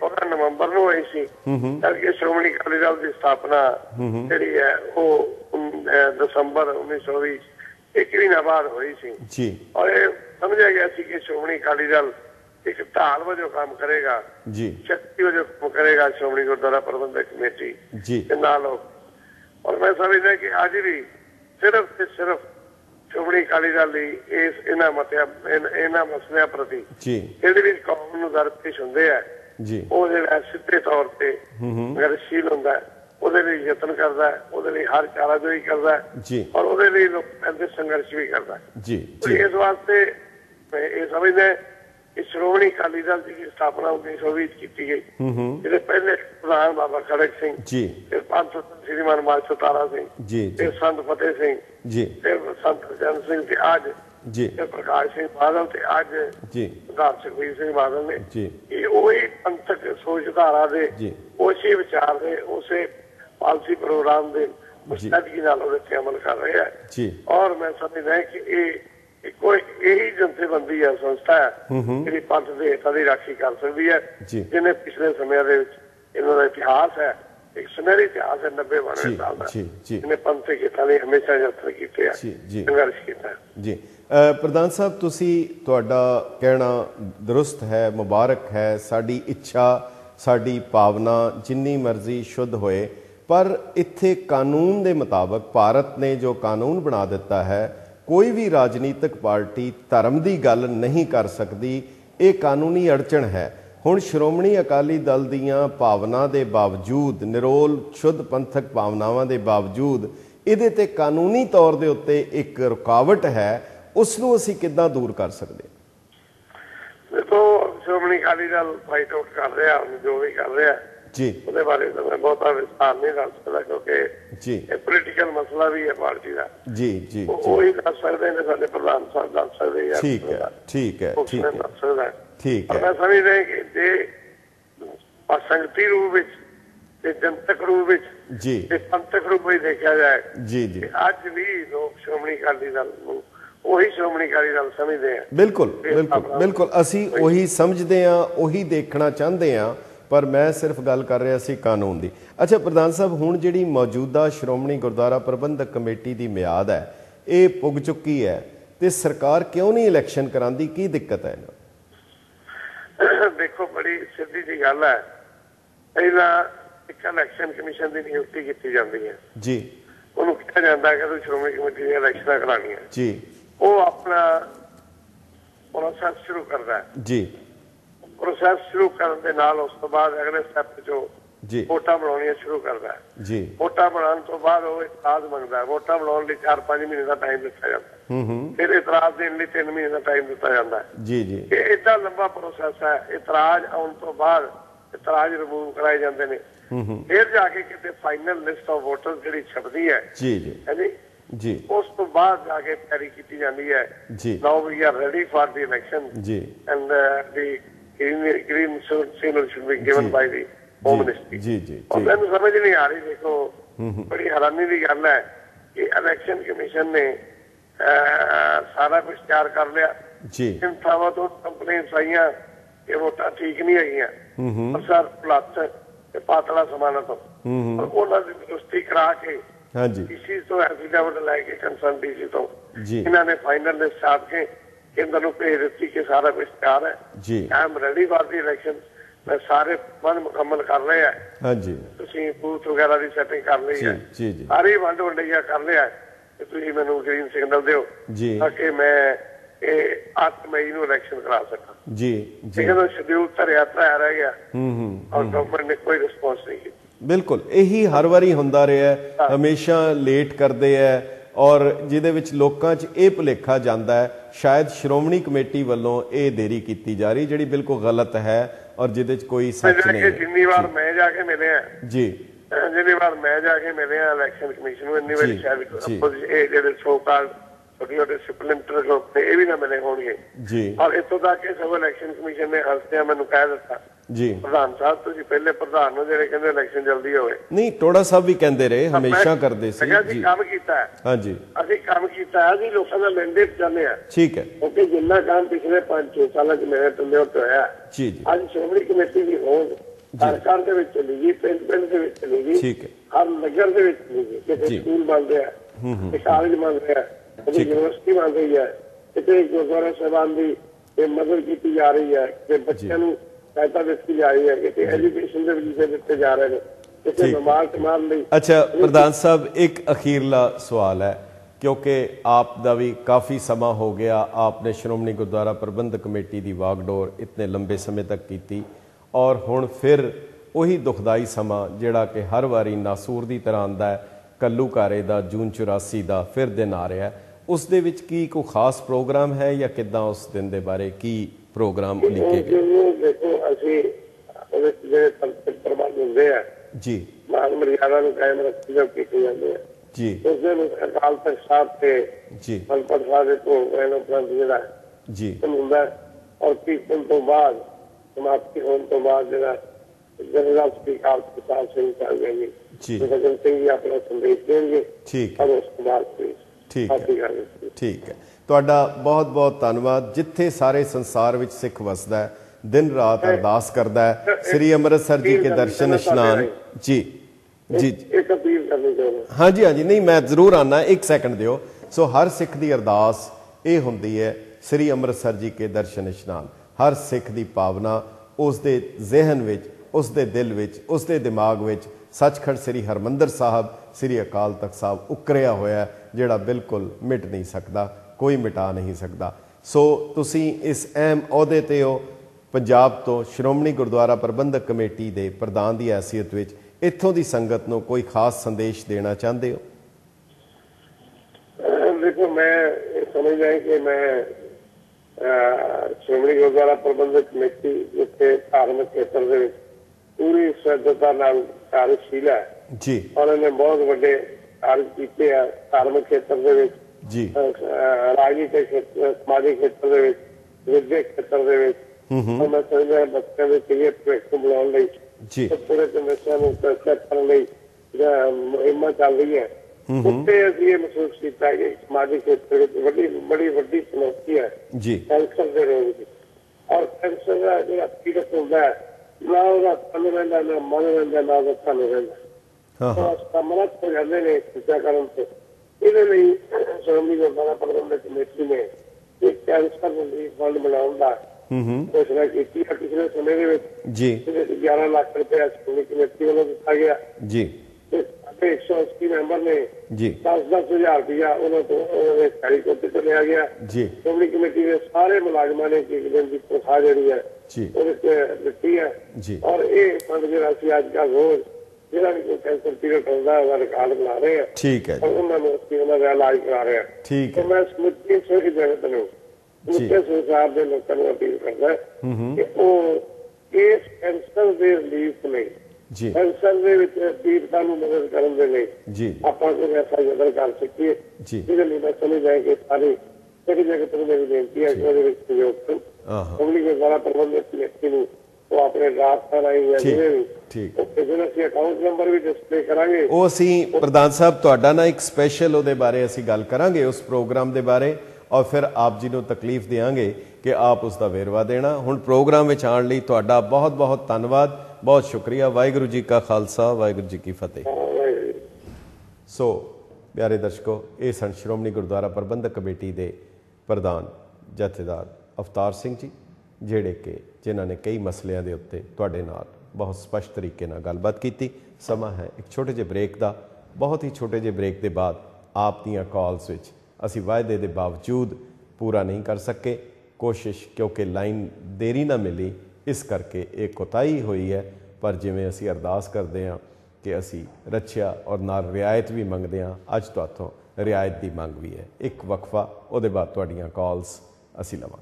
ਨਵੰਬਰ ਨੂੰ ਹੋਈ ਸੀ, ਜਦਕਿ ਸ਼੍ਰੋਮਣੀ ਅਕਾਲੀ ਦਲ ਦੀ ਸਥਾਪਨਾ ਜਿਹੜੀ ਹੈ ਉਹ ਦਸੰਬਰ ਉੱਨੀ ਸੌ ਵੀਹ ਇੱਕ ਮਹੀਨਾ ਬਾਅਦ ਹੋਈ ਸੀ। ਔਰ ਇਹ ਸਮਝਿਆ ਗਿਆ ਸੀ ਕਿ ਸ਼੍ਰੋਮਣੀ ਅਕਾਲੀ ਦਲ ਇੱਕ ਢਾਲ ਵਜੋਂ ਕੰਮ ਕਰੇਗਾ, ਸ਼ਕਤੀ ਵਜੋਂ ਕੰਮ ਕਰੇਗਾ ਸ਼੍ਰੋਮਣੀ ਗੁਰਦੁਆਰਾ ਪ੍ਰਬੰਧਕ ਕਮੇਟੀ ਦੇ ਨਾਲ। ਔਰ ਮੈਂ ਸਮਝਦਾ ਕਿ ਅੱਜ ਵੀ ਸਿਰਫ ਤੇ ਸਿਰਫ ਸ਼੍ਰੋਮਣੀ ਅਕਾਲੀ ਦਲ ਲਈ ਇਸ ਇਹਨਾਂ ਮਤਿਆਂ ਇਹਨਾਂ ਮਸਲਿਆਂ ਪ੍ਰਤੀ ਜਿਹੜੇ ਵੀ ਕੌਮ ਨੂੰ ਦਰਪੇਸ਼ ਹੁੰਦੇ ਆ ਉਹ ਜਿਹੜਾ ਸਿੱਧੇ ਤੌਰ ਤੇ ਗਰਸ਼ੀਲ ਹੁੰਦਾ, ਉਹਦੇ ਲਈ ਯਤਨ ਕਰਦਾ, ਉਹਦੇ ਲਈ ਹਰ ਚਾਰਾਜੋਈ ਕਰਦਾ ਔਰ ਉਹਦੇ ਲਈ ਲੋਕਾਂ ਦੇ ਸੰਘਰਸ਼ ਵੀ ਕਰਦਾ। ਇਸ ਵਾਸਤੇ ਮੈਂ ਇਹ ਸਮਝਦਾ ਕਿ ਸ਼੍ਰੋਮਣੀ ਅਕਾਲੀ ਦਲ ਦੀ ਸਥਾਪਨਾ ਉੱਨੀ ਸੌ ਵੀਹ ਕੀਤੀ ਗਈ, ਜਿਹਦੇ ਪਹਿਲੇ ਪ੍ਰਧਾਨ ਬਾਬਾ ਖੜਕ ਸਿੰਘ, ਫਿਰ ਪੰਥ ਸ੍ਰੀਮਾਨ ਮਾਚੋ ਤਾਰਾ ਸਿੰਘ, ਫਿਰ ਸੰਤ ਫਤਿਹ ਸਿੰਘ, ਫਿਰ ਸੰਤ ਜਨ ਸਿੰਘ ਤੇ ਅੱਜ ਫਿਰ ਪ੍ਰਕਾਸ਼ ਸਿੰਘ ਬਾਦਲ ਤੇ ਅੱਜ ਸਰਦਾਰ ਸੁਖਬੀਰ ਸਿੰਘ ਬਾਦਲ ਨੇ। ਇਹ ਉਹੀ ਪੰਥਕ ਸੋਚਧਾਰਾ ਦੇ, ਉਸੇ ਵਿਚਾਰ ਦੇ, ਉਸੇ ਪਾਲਸੀ ਪ੍ਰੋਗਰਾਮ ਦੇ ਮੁਸਤੈਦੀ ਨਾਲ ਉਹਦੇ ਤੇ ਅਮਲ ਕਰ ਰਹੇ ਹੈ। ਔਰ ਮੈਂ ਸਮਝਦਾ ਕਿ ਇਹ ਕੋਈ ਇਹੀ ਜਥੇਬੰਦੀ ਹੈ, ਸੰਸਥਾ ਹੈ ਜਿਹੜੀ ਪੰਥ ਦੇ ਹਿੱਤਾਂ ਦੀ ਰਾਖੀ ਕਰ ਸਕਦੀ ਹੈ, ਜਿਹਨੇ ਪਿਛਲੇ ਸਮਿਆਂ ਦੇ ਵਿੱਚ ਇਹਨਾਂ ਦਾ ਇਤਿਹਾਸ ਹੈ, ਇੱਕ ਸੁਨਹਿਰੀ ਇਤਿਹਾਸ ਹੈ ਨੱਬੇ ਬਾਨਵੇਂ ਸਾਲ ਦਾ, ਜਿਹਨੇ ਪੰਥਕ ਹਿੱਤਾਂ ਲਈ ਹਮੇਸ਼ਾ ਯਤਨ ਕੀਤੇ ਆ, ਸੰਘਰਸ਼ ਕੀਤਾ। ਜੀ ਪ੍ਰਧਾਨ ਸਾਹਿਬ, ਤੁਸੀਂ ਤੁਹਾਡਾ ਕਹਿਣਾ ਦਰੁਸਤ ਹੈ, ਮੁਬਾਰਕ ਹੈ। ਸਾਡੀ ਇੱਛਾ, ਸਾਡੀ ਭਾਵਨਾ ਜਿੰਨੀ ਮਰਜ਼ੀ ਸ਼ੁੱਧ ਹੋਏ, ਪਰ ਇੱਥੇ ਕਾਨੂੰਨ ਦੇ ਮੁਤਾਬਕ ਭਾਰਤ ਨੇ ਜੋ ਕਾਨੂੰਨ ਬਣਾ ਦਿੱਤਾ ਹੈ, ਕੋਈ ਵੀ ਰਾਜਨੀਤਿਕ ਪਾਰਟੀ ਧਰਮ ਦੀ ਗੱਲ ਨਹੀਂ ਕਰ ਸਕਦੀ। ਇਹ ਕਾਨੂੰਨੀ ਅੜਚਣ ਹੈ। ਹੁਣ ਸ਼੍ਰੋਮਣੀ ਅਕਾਲੀ ਦਲ ਦੀਆਂ ਭਾਵਨਾ ਦੇ ਬਾਵਜੂਦ, ਨਿਰੋਲ ਸ਼ੁੱਧ ਪੰਥਕ ਭਾਵਨਾਵਾਂ ਦੇ ਬਾਵਜੂਦ ਇਹਦੇ ਤੇ ਕਾਨੂੰਨੀ ਤੌਰ ਦੇ ਉੱਤੇ ਇੱਕ ਰੁਕਾਵਟ ਹੈ, ਉਸ ਨੂੰ ਅਸੀਂ ਕਿੱਦਾਂ ਦੂਰ ਕਰ ਸਕਦੇ ਹਾਂ? ਦੇਖੋ, ਸ਼੍ਰੋਮਣੀ ਅਕਾਲੀ ਦਲ ਫਾਈਟ ਆਊਟ ਕਰ ਰਿਹਾ, ਜੋ ਵੀ ਕਰ ਰਿਹਾ ਜੀ, ਉਹਦੇ ਬਾਰੇ ਤਾਂ ਮੈਂ ਬਹੁਤਾ ਵਿਸਥਾਰ ਨਹੀਂ ਦੱਸ ਸਕਦਾ, ਕਿਉਂਕਿ ਇਹ ਪੋਲੀਟੀਕਲ ਮਸਲਾ ਵੀ ਹੈ ਪਾਰਟੀ ਦਾ। ਜੀ ਜੀ ਉਹੀ ਦੱਸ ਸਕਦੇ ਨੇ, ਸਾਡੇ ਪ੍ਰਧਾਨ ਸਾਹਿਬ ਦੱਸ ਸਕਦੇ ਆ। ਠੀਕ ਹੈ, ਠੀਕ ਹੈ, ਠੀਕ ਹੈ, ਦੱਸ ਸਕਦਾ। ਠੀਕ ਹੈ। ਮੈਂ ਸਮਝਦਾ ਕਿ ਜੇ ਸੰਗਤੀ ਰੂਪ ਵਿੱਚ ਤੇ ਜਨਤਕ ਰੂਪ ਵਿੱਚ ਜੀ ਤੇ ਪੰਥਕ ਰੂਪ ਵਿੱਚ ਦੇਖਿਆ ਜਾਏ ਜੀ ਜੀ ਅੱਜ ਵੀ ਲੋਕ ਸ਼੍ਰੋਮਣੀ ਅਕਾਲੀ ਦਲ ਨੂੰ ਉਹੀ ਸ਼੍ਰੋਮਣੀ ਅਕਾਲੀ ਦਲ ਸਮਝਦੇ ਆ। ਬਿਲਕੁਲ ਬਿਲਕੁਲ ਬਿਲਕੁਲ, ਅਸੀਂ ਉਹੀ ਸਮਝਦੇ ਹਾਂ, ਉਹੀ ਦੇਖਣਾ ਚਾਹੁੰਦੇ ਹਾਂ, ਪਰ ਮੈਂ ਸਿਰਫ ਗੱਲ ਕਰ ਰਿਹਾ ਸੀ ਕਾਨੂੰਨ ਦੀ। ਅੱਛਾ ਪ੍ਰਧਾਨ ਸਾਹਿਬ, ਹੁਣ ਜਿਹੜੀ ਮੌਜੂਦਾ ਸ਼੍ਰੋਮਣੀ ਗੁਰਦੁਆਰਾ ਪ੍ਰਬੰਧਕ ਕਮੇਟੀ ਦੀ ਮਿਆਦ ਹੈ, ਇਹ ਪੁੱਗ ਚੁੱਕੀ ਹੈ, ਤੇ ਸਰਕਾਰ ਕਿਉਂ ਨਹੀਂ ਇਲੈਕਸ਼ਨ ਕਰਾਉਂਦੀ? ਕੀ ਦਿੱਕਤ ਹੈ ਇਹਨਾਂ? ਦੇਖੋ, ਬੜੀ ਸਿੱਧੀ ਜੀ ਗੱਲ ਹੈ। ਪਹਿਲਾਂ ਇੱਕ ਇਲੈਕਸ਼ਨ ਕਮਿਸ਼ਨ ਦੀ ਨਿਯੁਕਤੀ ਕੀਤੀ ਜਾਂਦੀ ਹੈ ਜੀ, ਉਹਨੂੰ ਕਿਹਾ ਜਾਂਦਾ ਕਿ ਤੁਸੀਂ ਸ਼੍ਰੋਮਣੀ ਕਮੇਟੀ ਦੀਆਂ ਇਲੈਕਸ਼ਨਾਂ ਕਰਾਉਣੀਆਂ ਜੀ, ਉਹ ਆਪਣਾ ਪ੍ਰੋਸੈਸ ਸ਼ੁਰੂ ਕਰਦਾ ਹੈ ਜੀ। ਪ੍ਰੋਸੈਸ ਸ਼ੁਰੂ ਕਰਨ ਦੇ ਨਾਲ ਉਸ ਤੋਂ ਬਾਅਦ ਅਗਲੇ ਸਟੈਪ ਚੋਂ ਵੋਟਾਂ ਬਣਾਉਣੀਆਂ ਸ਼ੁਰੂ ਕਰਦਾ ਹੈ ਜੀ। ਵੋਟਾਂ ਬਣਾਉਣ ਤੋਂ ਬਾਅਦ ਉਹ ਇਤਰਾਜ਼ ਮੰਗਦਾ ਹੈ। ਵੋਟਾਂ ਬਣਾਉਣ ਲਈ ਚਾਰ ਪੰਜ ਮਹੀਨੇ ਦਾ ਟਾਈਮ ਦਿੱਤਾ ਜਾਂਦਾ, ਫਿਰ ਇਤਰਾਜ਼ ਦੇਣ ਲਈ ਤਿੰਨ ਮਹੀਨੇ ਦਾ ਟਾਈਮ ਦਿੱਤਾ ਜਾਂਦਾ ਜੀ ਜੀ। ਇਹ ਏਡਾ ਲੰਬਾ ਪ੍ਰੋਸੈਸ ਹੈ। ਇਤਰਾਜ਼ ਆਉਣ ਤੋਂ ਬਾਅਦ ਇਤਰਾਜ਼ ਰਿਮੂਵ ਕਰਾਏ ਜਾਂਦੇ ਨੇ, ਫਿਰ ਜਾ ਕੇ ਕਿਤੇ ਫਾਈਨਲ ਲਿਸਟ ਆਫ ਵੋਟਰ ਜਿਹੜੀ ਛਪਦੀ ਹੈ ਜੀ ਜੀ ਹਾਂਜੀ ਜੀ, ਉਸ ਤੋਂ ਬਾਅਦ ਜਾ ਕੇ ਤਿਆਰੀ ਕੀਤੀ ਜਾਂਦੀ ਹੈ ਜੀ। Now we are ready for the election ਜੀ, and the green signal should be given by the Home Ministry। ਜੀ ਜੀ, ਮੈਨੂੰ ਸਮਝ ਨਹੀਂ ਆ ਰਹੀ। ਦੇਖੋ, ਬੜੀ ਹੈਰਾਨੀ ਦੀ ਗੱਲ ਹੈ ਕਿ ਇਲੈਕਸ਼ਨ ਕਮਿਸ਼ਨ ਨੇ ਸਾਰਾ ਕੁਝ ਤਿਆਰ ਕਰ ਲਿਆ ਜੀ। ਤਿੰਨ ਥਾਵਾਂ ਤੋਂ ਕੰਪਲੇਂਟਸ ਆਈਆਂ ਕਿ ਵੋਟਾਂ ਠੀਕ ਨਹੀਂ ਆਈਆਂ, ਸਰ ਪਲੱਸ ਤੇ ਪਾਤਲਾ ਸਮਾਨਾਂ ਤੋਂ, ਉਹਨਾਂ ਦੀ ਦੁਰਸਤੀ ਕਰਾ ਕੇ ਹਾਂਜੀ ਡੀਸੀ ਤੋਂ ਐਫੀਡੇਵਿਟ ਲੈ ਕੇ ਕੰਸਰਨ ਡੀਸੀ ਤੋਂ ਇਹਨਾਂ ਨੇ ਫਾਈਨਲ ਲਿਸਟ ਛਾਪ ਕੇ ਕੇਂਦਰ ਨੂੰ ਭੇਜ ਦਿੱਤੀ ਕਿ ਸਾਰਾ ਕੁਝ ਤਿਆਰ ਹੈ ਜੀ। I am ready for the election. ਮੈਂ ਸਾਰੇ ਪ੍ਰਬੰਧ ਮੁਕੰਮਲ ਕਰ ਲਏ ਹੈ ਹਾਂਜੀ, ਤੁਸੀਂ ਬੂਥ ਵਗੈਰਾ ਦੀ ਸੈਟਿੰਗ ਕਰ ਲਈ ਹੈ ਜੀ ਜੀ, ਸਾਰੀ ਵੰਡ ਵੰਡਈਆ ਕਰ ਲਿਆ ਤੇ ਤੁਸੀਂ ਮੈਨੂੰ ਗ੍ਰੀਨ ਸਿਗਨਲ ਦਿਓ ਜੀ, ਤਾਂ ਕਿ ਮੈਂ ਇਹ ਅੱਠ ਮਈ ਨੂੰ ਇਲੈਕਸ਼ਨ ਕਰਾ ਸਕਾਂ ਜੀ ਜੀ। ਜਦੋਂ ਸ਼ਡਿਊਲ ਧਰਿਆ ਧਰਿਆ ਰਹਿ ਗਿਆ ਔਰ ਗਵਰਨਮੈਂਟ ਨੇ ਕੋਈ ਰਿਸਪੌਂਸ ਨਹੀਂ ਕੀਤਾ। ਬਿਲਕੁਲ, ਇਹੀ ਹਰ ਵਾਰੀ ਹੁੰਦਾ ਰਿਹਾ, ਹਮੇਸ਼ਾ ਲੇਟ ਕਰਦੇ ਹੈ, ਔਰ ਜਿਹਦੇ ਵਿੱਚ ਲੋਕਾਂ 'ਚ ਇਹ ਭੁਲੇਖਾ ਜਾਂਦਾ ਹੈ ਸ਼ਾਇਦ ਸ਼੍ਰੋਮਣੀ ਕਮੇਟੀ ਵੱਲੋਂ ਇਹ ਦੇਰੀ ਕੀਤੀ ਜਾ ਰਹੀ, ਜਿਹੜੀ ਬਿਲਕੁਲ ਗਲਤ ਹੈ ਔਰ ਜਿਹਦੇ 'ਚ ਕੋਈ ਸੱਚ ਨਹੀਂ। ਜਿੰਨੀ ਵਾਰ ਮੈਂ ਜਾ ਕੇ ਮਿਲਿਆ ਜੀ, ਜਿੰਨੀ ਵਾਰ ਮੈਂ ਜਾ ਕੇ ਮਿਲਿਆ ਇਲੈਕਸ਼ਨ ਕਮਿਸ਼ਨ ਨੂੰ, ਇੰਨੀ ਵਾਰੀ ਸ਼ਾਇਦ ਇਹ ਜਿਹੜੇ ਸੋ ਕਾਲ ਛੋਟੇ ਛੋਟੇ ਸਪਲੀਮੈਂਟਰੀ ਗਰੁੱਪ ਨੇ ਇਹ ਵੀ ਨਾ ਮਿਲੇ ਹੋਣਗੇ ਜੀ। ਔਰ ਇੱਥੋਂ ਤੱਕ ਕਿ ਸਭ ਇਲੈਕਸ਼ਨ ਕਮਿਸ਼ਨ ਨੇ ਹੱਸਦਿਆਂ ਮੈਨੂੰ ਕਹਿ ਦਿੱਤਾ ਜੀ, ਪ੍ਰਧਾਨ ਸਾਹਿਬ ਤੁਸੀਂ ਪਹਿਲੇ ਪ੍ਰਧਾਨ ਨੂੰ ਜਿਹੜੇ ਕਹਿੰਦੇ ਇਲੈਕਸ਼ਨ ਜਲਦੀ ਹੋਵੇ। ਨਹੀਂ, ਟੋੜਾ ਸਾਹਿਬ ਵੀ ਕਹਿੰਦੇ ਰਹੇ, ਹਮੇਸ਼ਾ ਕਰਦੇ ਸੀ ਜੀ। ਅਸੀਂ ਕੰਮ ਕੀਤਾ ਹੈ ਹਾਂਜੀ, ਅਸੀਂ ਕੰਮ ਕੀਤਾ ਹੈ, ਅਸੀਂ ਲੋਕਾਂ ਦਾ ਮੈਂਡੇਟ ਚਾਹੁੰਦੇ ਹਾਂ। ਠੀਕ ਹੈ, ਕਿਉਂਕਿ ਜਿੰਨਾ ਕੰਮ ਪਿਛਲੇ ਪੰਜ ਛੇ ਸਾਲਾਂ ਚ ਮੇਰੇ ਟੰਡੇ ਉੱਤੇ ਹੋਇਆ ਜੀ ਜੀ, ਅੱਜ ਸ਼੍ਰੋਮਣੀ ਕਮੇਟੀ ਦੀ ਹੋਂਦ ਘਰ ਘਰ ਦੇ ਵਿੱਚ ਚਲੀ ਗਈ, ਪਿੰਡ ਪਿੰਡ ਦੇ ਵਿੱਚ ਚਲੀ ਗਈ, ਠੀਕ ਹੈ, ਹਰ ਨਗਰ ਦੇ ਵਿੱਚ ਚਲੀ ਗਈ। ਕਿਤੇ ਸਕੂਲ ਬਣ ਰਿਹਾ, ਕਿਤੇ ਕਾਲਜ ਬਣ ਰਿਹਾ, ਕਿਤੇ ਯੂਨੀਵਰਸਿਟੀ ਬਣ ਰਹੀ ਹੈ, ਕਿਤੇ ਗੁਰਦੁਆਰਾ ਸਾਹਿਬਾਨ ਦੀ ਮਦਦ ਕੀਤੀ ਜਾ ਰਹੀ ਹੈ, ਕਿ ਬੱਚਿਆਂ ਨੂੰ ਸਹਾਇਤਾ ਦਿੱਤੀ ਜਾ ਰਹੀ ਹੈ, ਕਿਤੇ ਐਜੂਕੇਸ਼ਨ ਦੇ ਵਿਸ਼ੇ ਦਿੱਤੇ ਜਾ ਰਹੇ ਨੇ, ਕਿਸੇ ਬਿਮਾਰ ਸਮਾਨ ਲਈ। ਅੱਛਾ ਪ੍ਰਧਾਨ ਸਾਹਿਬ, ਇੱਕ ਅਖੀਰਲਾ ਸਵਾਲ ਹੈ, क्योंकि आप दा भी काफ़ी समा हो गया, आपने श्रोमणी गुरुद्वारा प्रबंधक कमेटी की वागडोर इतने लंबे समय तक की, और हुण फिर उही दुखदाई समा जिहड़ा कि हर वारी नासूर की तरह आंदा है, कल्लूकारे का जून चौरासी का फिर दिन आ रहा है, उस दे विच की कोई खास प्रोग्राम है या किदां उस दिन के बारे की प्रोग्राम उलीके गए? देखो असीं प्रबंध हुंदे आ जी, मान मर्यादा नूं कायम रखी कीते जांदे आ जी, उस दिन अकाल तख्त साहब से जी मनपत साहब को उपरंत जिहड़ा जी हुंदा और कीर्तन तो बाद समाप्ति होने तो बाद जिहड़ा जनरल स्पीकर अकाल तख्त साहब सिंह साहब जी भगत सिंह जी अपना संदेश देंगे, ठीक और उसके बाद ठीक है, ठीक है। तुहाडा बहुत बहुत धन्नवाद। जिथे सारे संसार विच सिख वसदा है, दिन रात अरदास करदा है, श्री अमृतसर जी के दर्शन इशनान। जी जी एक अपील करनी चाहिए। हाँ जी हाँ जी, नहीं मैं जरूर आना, एक सैकंड दिओ। सो हर सिख की अरदास ये हुंदी है, श्री अमृतसर जी के दर्शन इशनान। हर सिख की भावना उसके जहन विच, उसके दिल विच, उसके दिमाग विच सचखंड श्री हरमंदर साहब, श्री अकाल तख्त साहब उकरिया होया, जिहड़ा बिल्कुल मिट नहीं सकता, कोई मिटा नहीं सकता। सो तुसी इस अहम अहुदे ते हो, पंजाब तो श्रोमणी गुरुद्वारा प्रबंधक कमेटी के प्रधान की हैसियत विच इत्थों की संगत को कोई खास संदेश देना चाहते हो? देखो मैं समझ रहा कि मैं श्रोमणी गुरुद्वारा प्रबंधक कमेटी जिथे धार्मिक क्षेत्र के पूरी श्रद्धता नाल कार्यशील है जी, और इन्हें बहुत बड़े कार्य किए हैं धार्मिक क्षेत्र के जी, राजनीतिक क्षेत्र, सामाजिक क्षेत्र के विद्यक क्षेत्र के मैं समझ रहा बच्चों के लिए भविष्य बनाने जी पूरे नशा करने मुहिम चल रही है। उत्ते ये महसूस किया कि समाजिक क्षेत्र बड़ी बड़ी बड़ी चुनौती है जी कैंसर के रोग की, और कैंसर का जो पीड़ित होता है ना उसका तन रहा, ना मन रहा, ना उसका तन रहा, तो असमर्थ हो जाते हैं टीकाकरण से। इसलिए श्रोमणी गुरुद्वारा प्रबंधक कमेटी ने एक कैंसर रिलीफ फंड बनाने घोषणा की पिछले समय जी ग्यारह लाख रुपया श्रोमणी कमेटी वालों दिता गया जी, एक सौ अस्सी मैंबर ने जी दस दस हजार रुपया उन्होंने सारी कोटे तो लिया गया जी, श्रोमणी कमेटी के सारे मुलाजमान ने एक दिन की तनख्वाह जी है जी दी है जी, और ये फंड जो अज का रोज जिहड़ा भी कोई कैंसर पीरियड होता है रिकॉर्ड बना रहे हैं, ठीक है, और उन्होंने उन्होंने इलाज करा रहे हैं, ठीक है। तो मैं समੁੱਚੀ सिख जगत ਨੂੰ ਸਮੁੱਚੇ ਸੰਸਾਰ ਦੇ ਲੋਕਾਂ ਨੂੰ अपील करदा कि ਉਹ ਇਸ कैंसर ਦੇ ਰਿਲੀਫ ਲਈ ਜੀ कैंसर ਦੇ ਵਿੱਚ ਪੀੜਤਾਂ ਨੂੰ ਮਦਦ ਕਰਨ ਦੇ ਲਈ ਜੀ ਆਪਾਂ ਕੋਈ ਐਸਾ ਯਤਨ ਕਰ ਸਕੀਏ ਜੀ, ਜਿਹਦੇ ਲਈ ਮੈਂ ਸਮਝਦਾ ਕਿ ਸਾਰੀ ਸਿੱਖ ਜਗਤ ਨੂੰ ਮੇਰੀ ਬੇਨਤੀ ਹੈ ਕਿ ਉਹਦੇ ਵਿੱਚ ਸਹਿਯੋਗ ਕਰਨ। ਸ਼੍ਰੋਮਣੀ ਗੁਰਦੁਆਰਾ ਪ੍ਰਬੰਧਕ ਕਮੇਟੀ ਨੂੰ ਉਹ ਆਪਣੇ ਰਾਸਤਾ ਰਾਹੀਂ ਜਾਂ ਜਿਹੜੇ ਵੀ ਠੀਕ ਜਿਹਨਾਂ ਅਸੀਂ ਅਕਾਊਂਟ ਨੰਬਰ ਵੀ ਡਿਸਪਲੇ ਕਰਾਂਗੇ, ਉਹ ਅਸੀਂ ਪ੍ਰਧਾਨ ਸਾਹਿਬ ਤੁਹਾਡਾ ਨਾ ਇੱਕ ਸਪੈਸ਼ਲ ਉਹਦੇ ਬਾਰੇ ਅਸੀਂ ਗੱਲ ਕਰਾਂਗੇ, ਉਸ ਪ੍ਰੋਗਰਾਮ ਦੇ ਬਾਰੇ, और फिर आप जी को तकलीफ देंगे कि आप उसका वेरवा देना। हुण प्रोग्राम में आने लिए तुहाडा बहुत बहुत धन्यवाद, बहुत शुक्रिया। वाहिगुरू जी का खालसा, वाहिगुरू जी की फतेह। सो प्यारे दर्शकों, ये सन श्रोमणी गुरुद्वारा प्रबंधक कमेटी के प्रधान जथेदार अवतार सिंह जी, जिहड़े कि जिन्हों ने कई मसलियां के उत्ते तुहाडे नाल बहुत स्पष्ट तरीके नाल गलबात की। समा है एक छोटे जे ब्रेक का। बहुत ही छोटे जे ब्रेक के बाद आप दीयां कॉल्स विच असी वायदे के बावजूद पूरा नहीं कर सके कोशिश, क्योंकि लाइन देरी ना मिली, इस करके एक कोताही हुई है। पर जिमें असी अरदास करते हैं कि असी रच्छिया और नाल रियायत भी मंगते हैं, अज तुहाथों रियायत की मंग भी है। एक वक्फा, उहदे बाद तुहाडीआं कॉल्स असी लवांगे।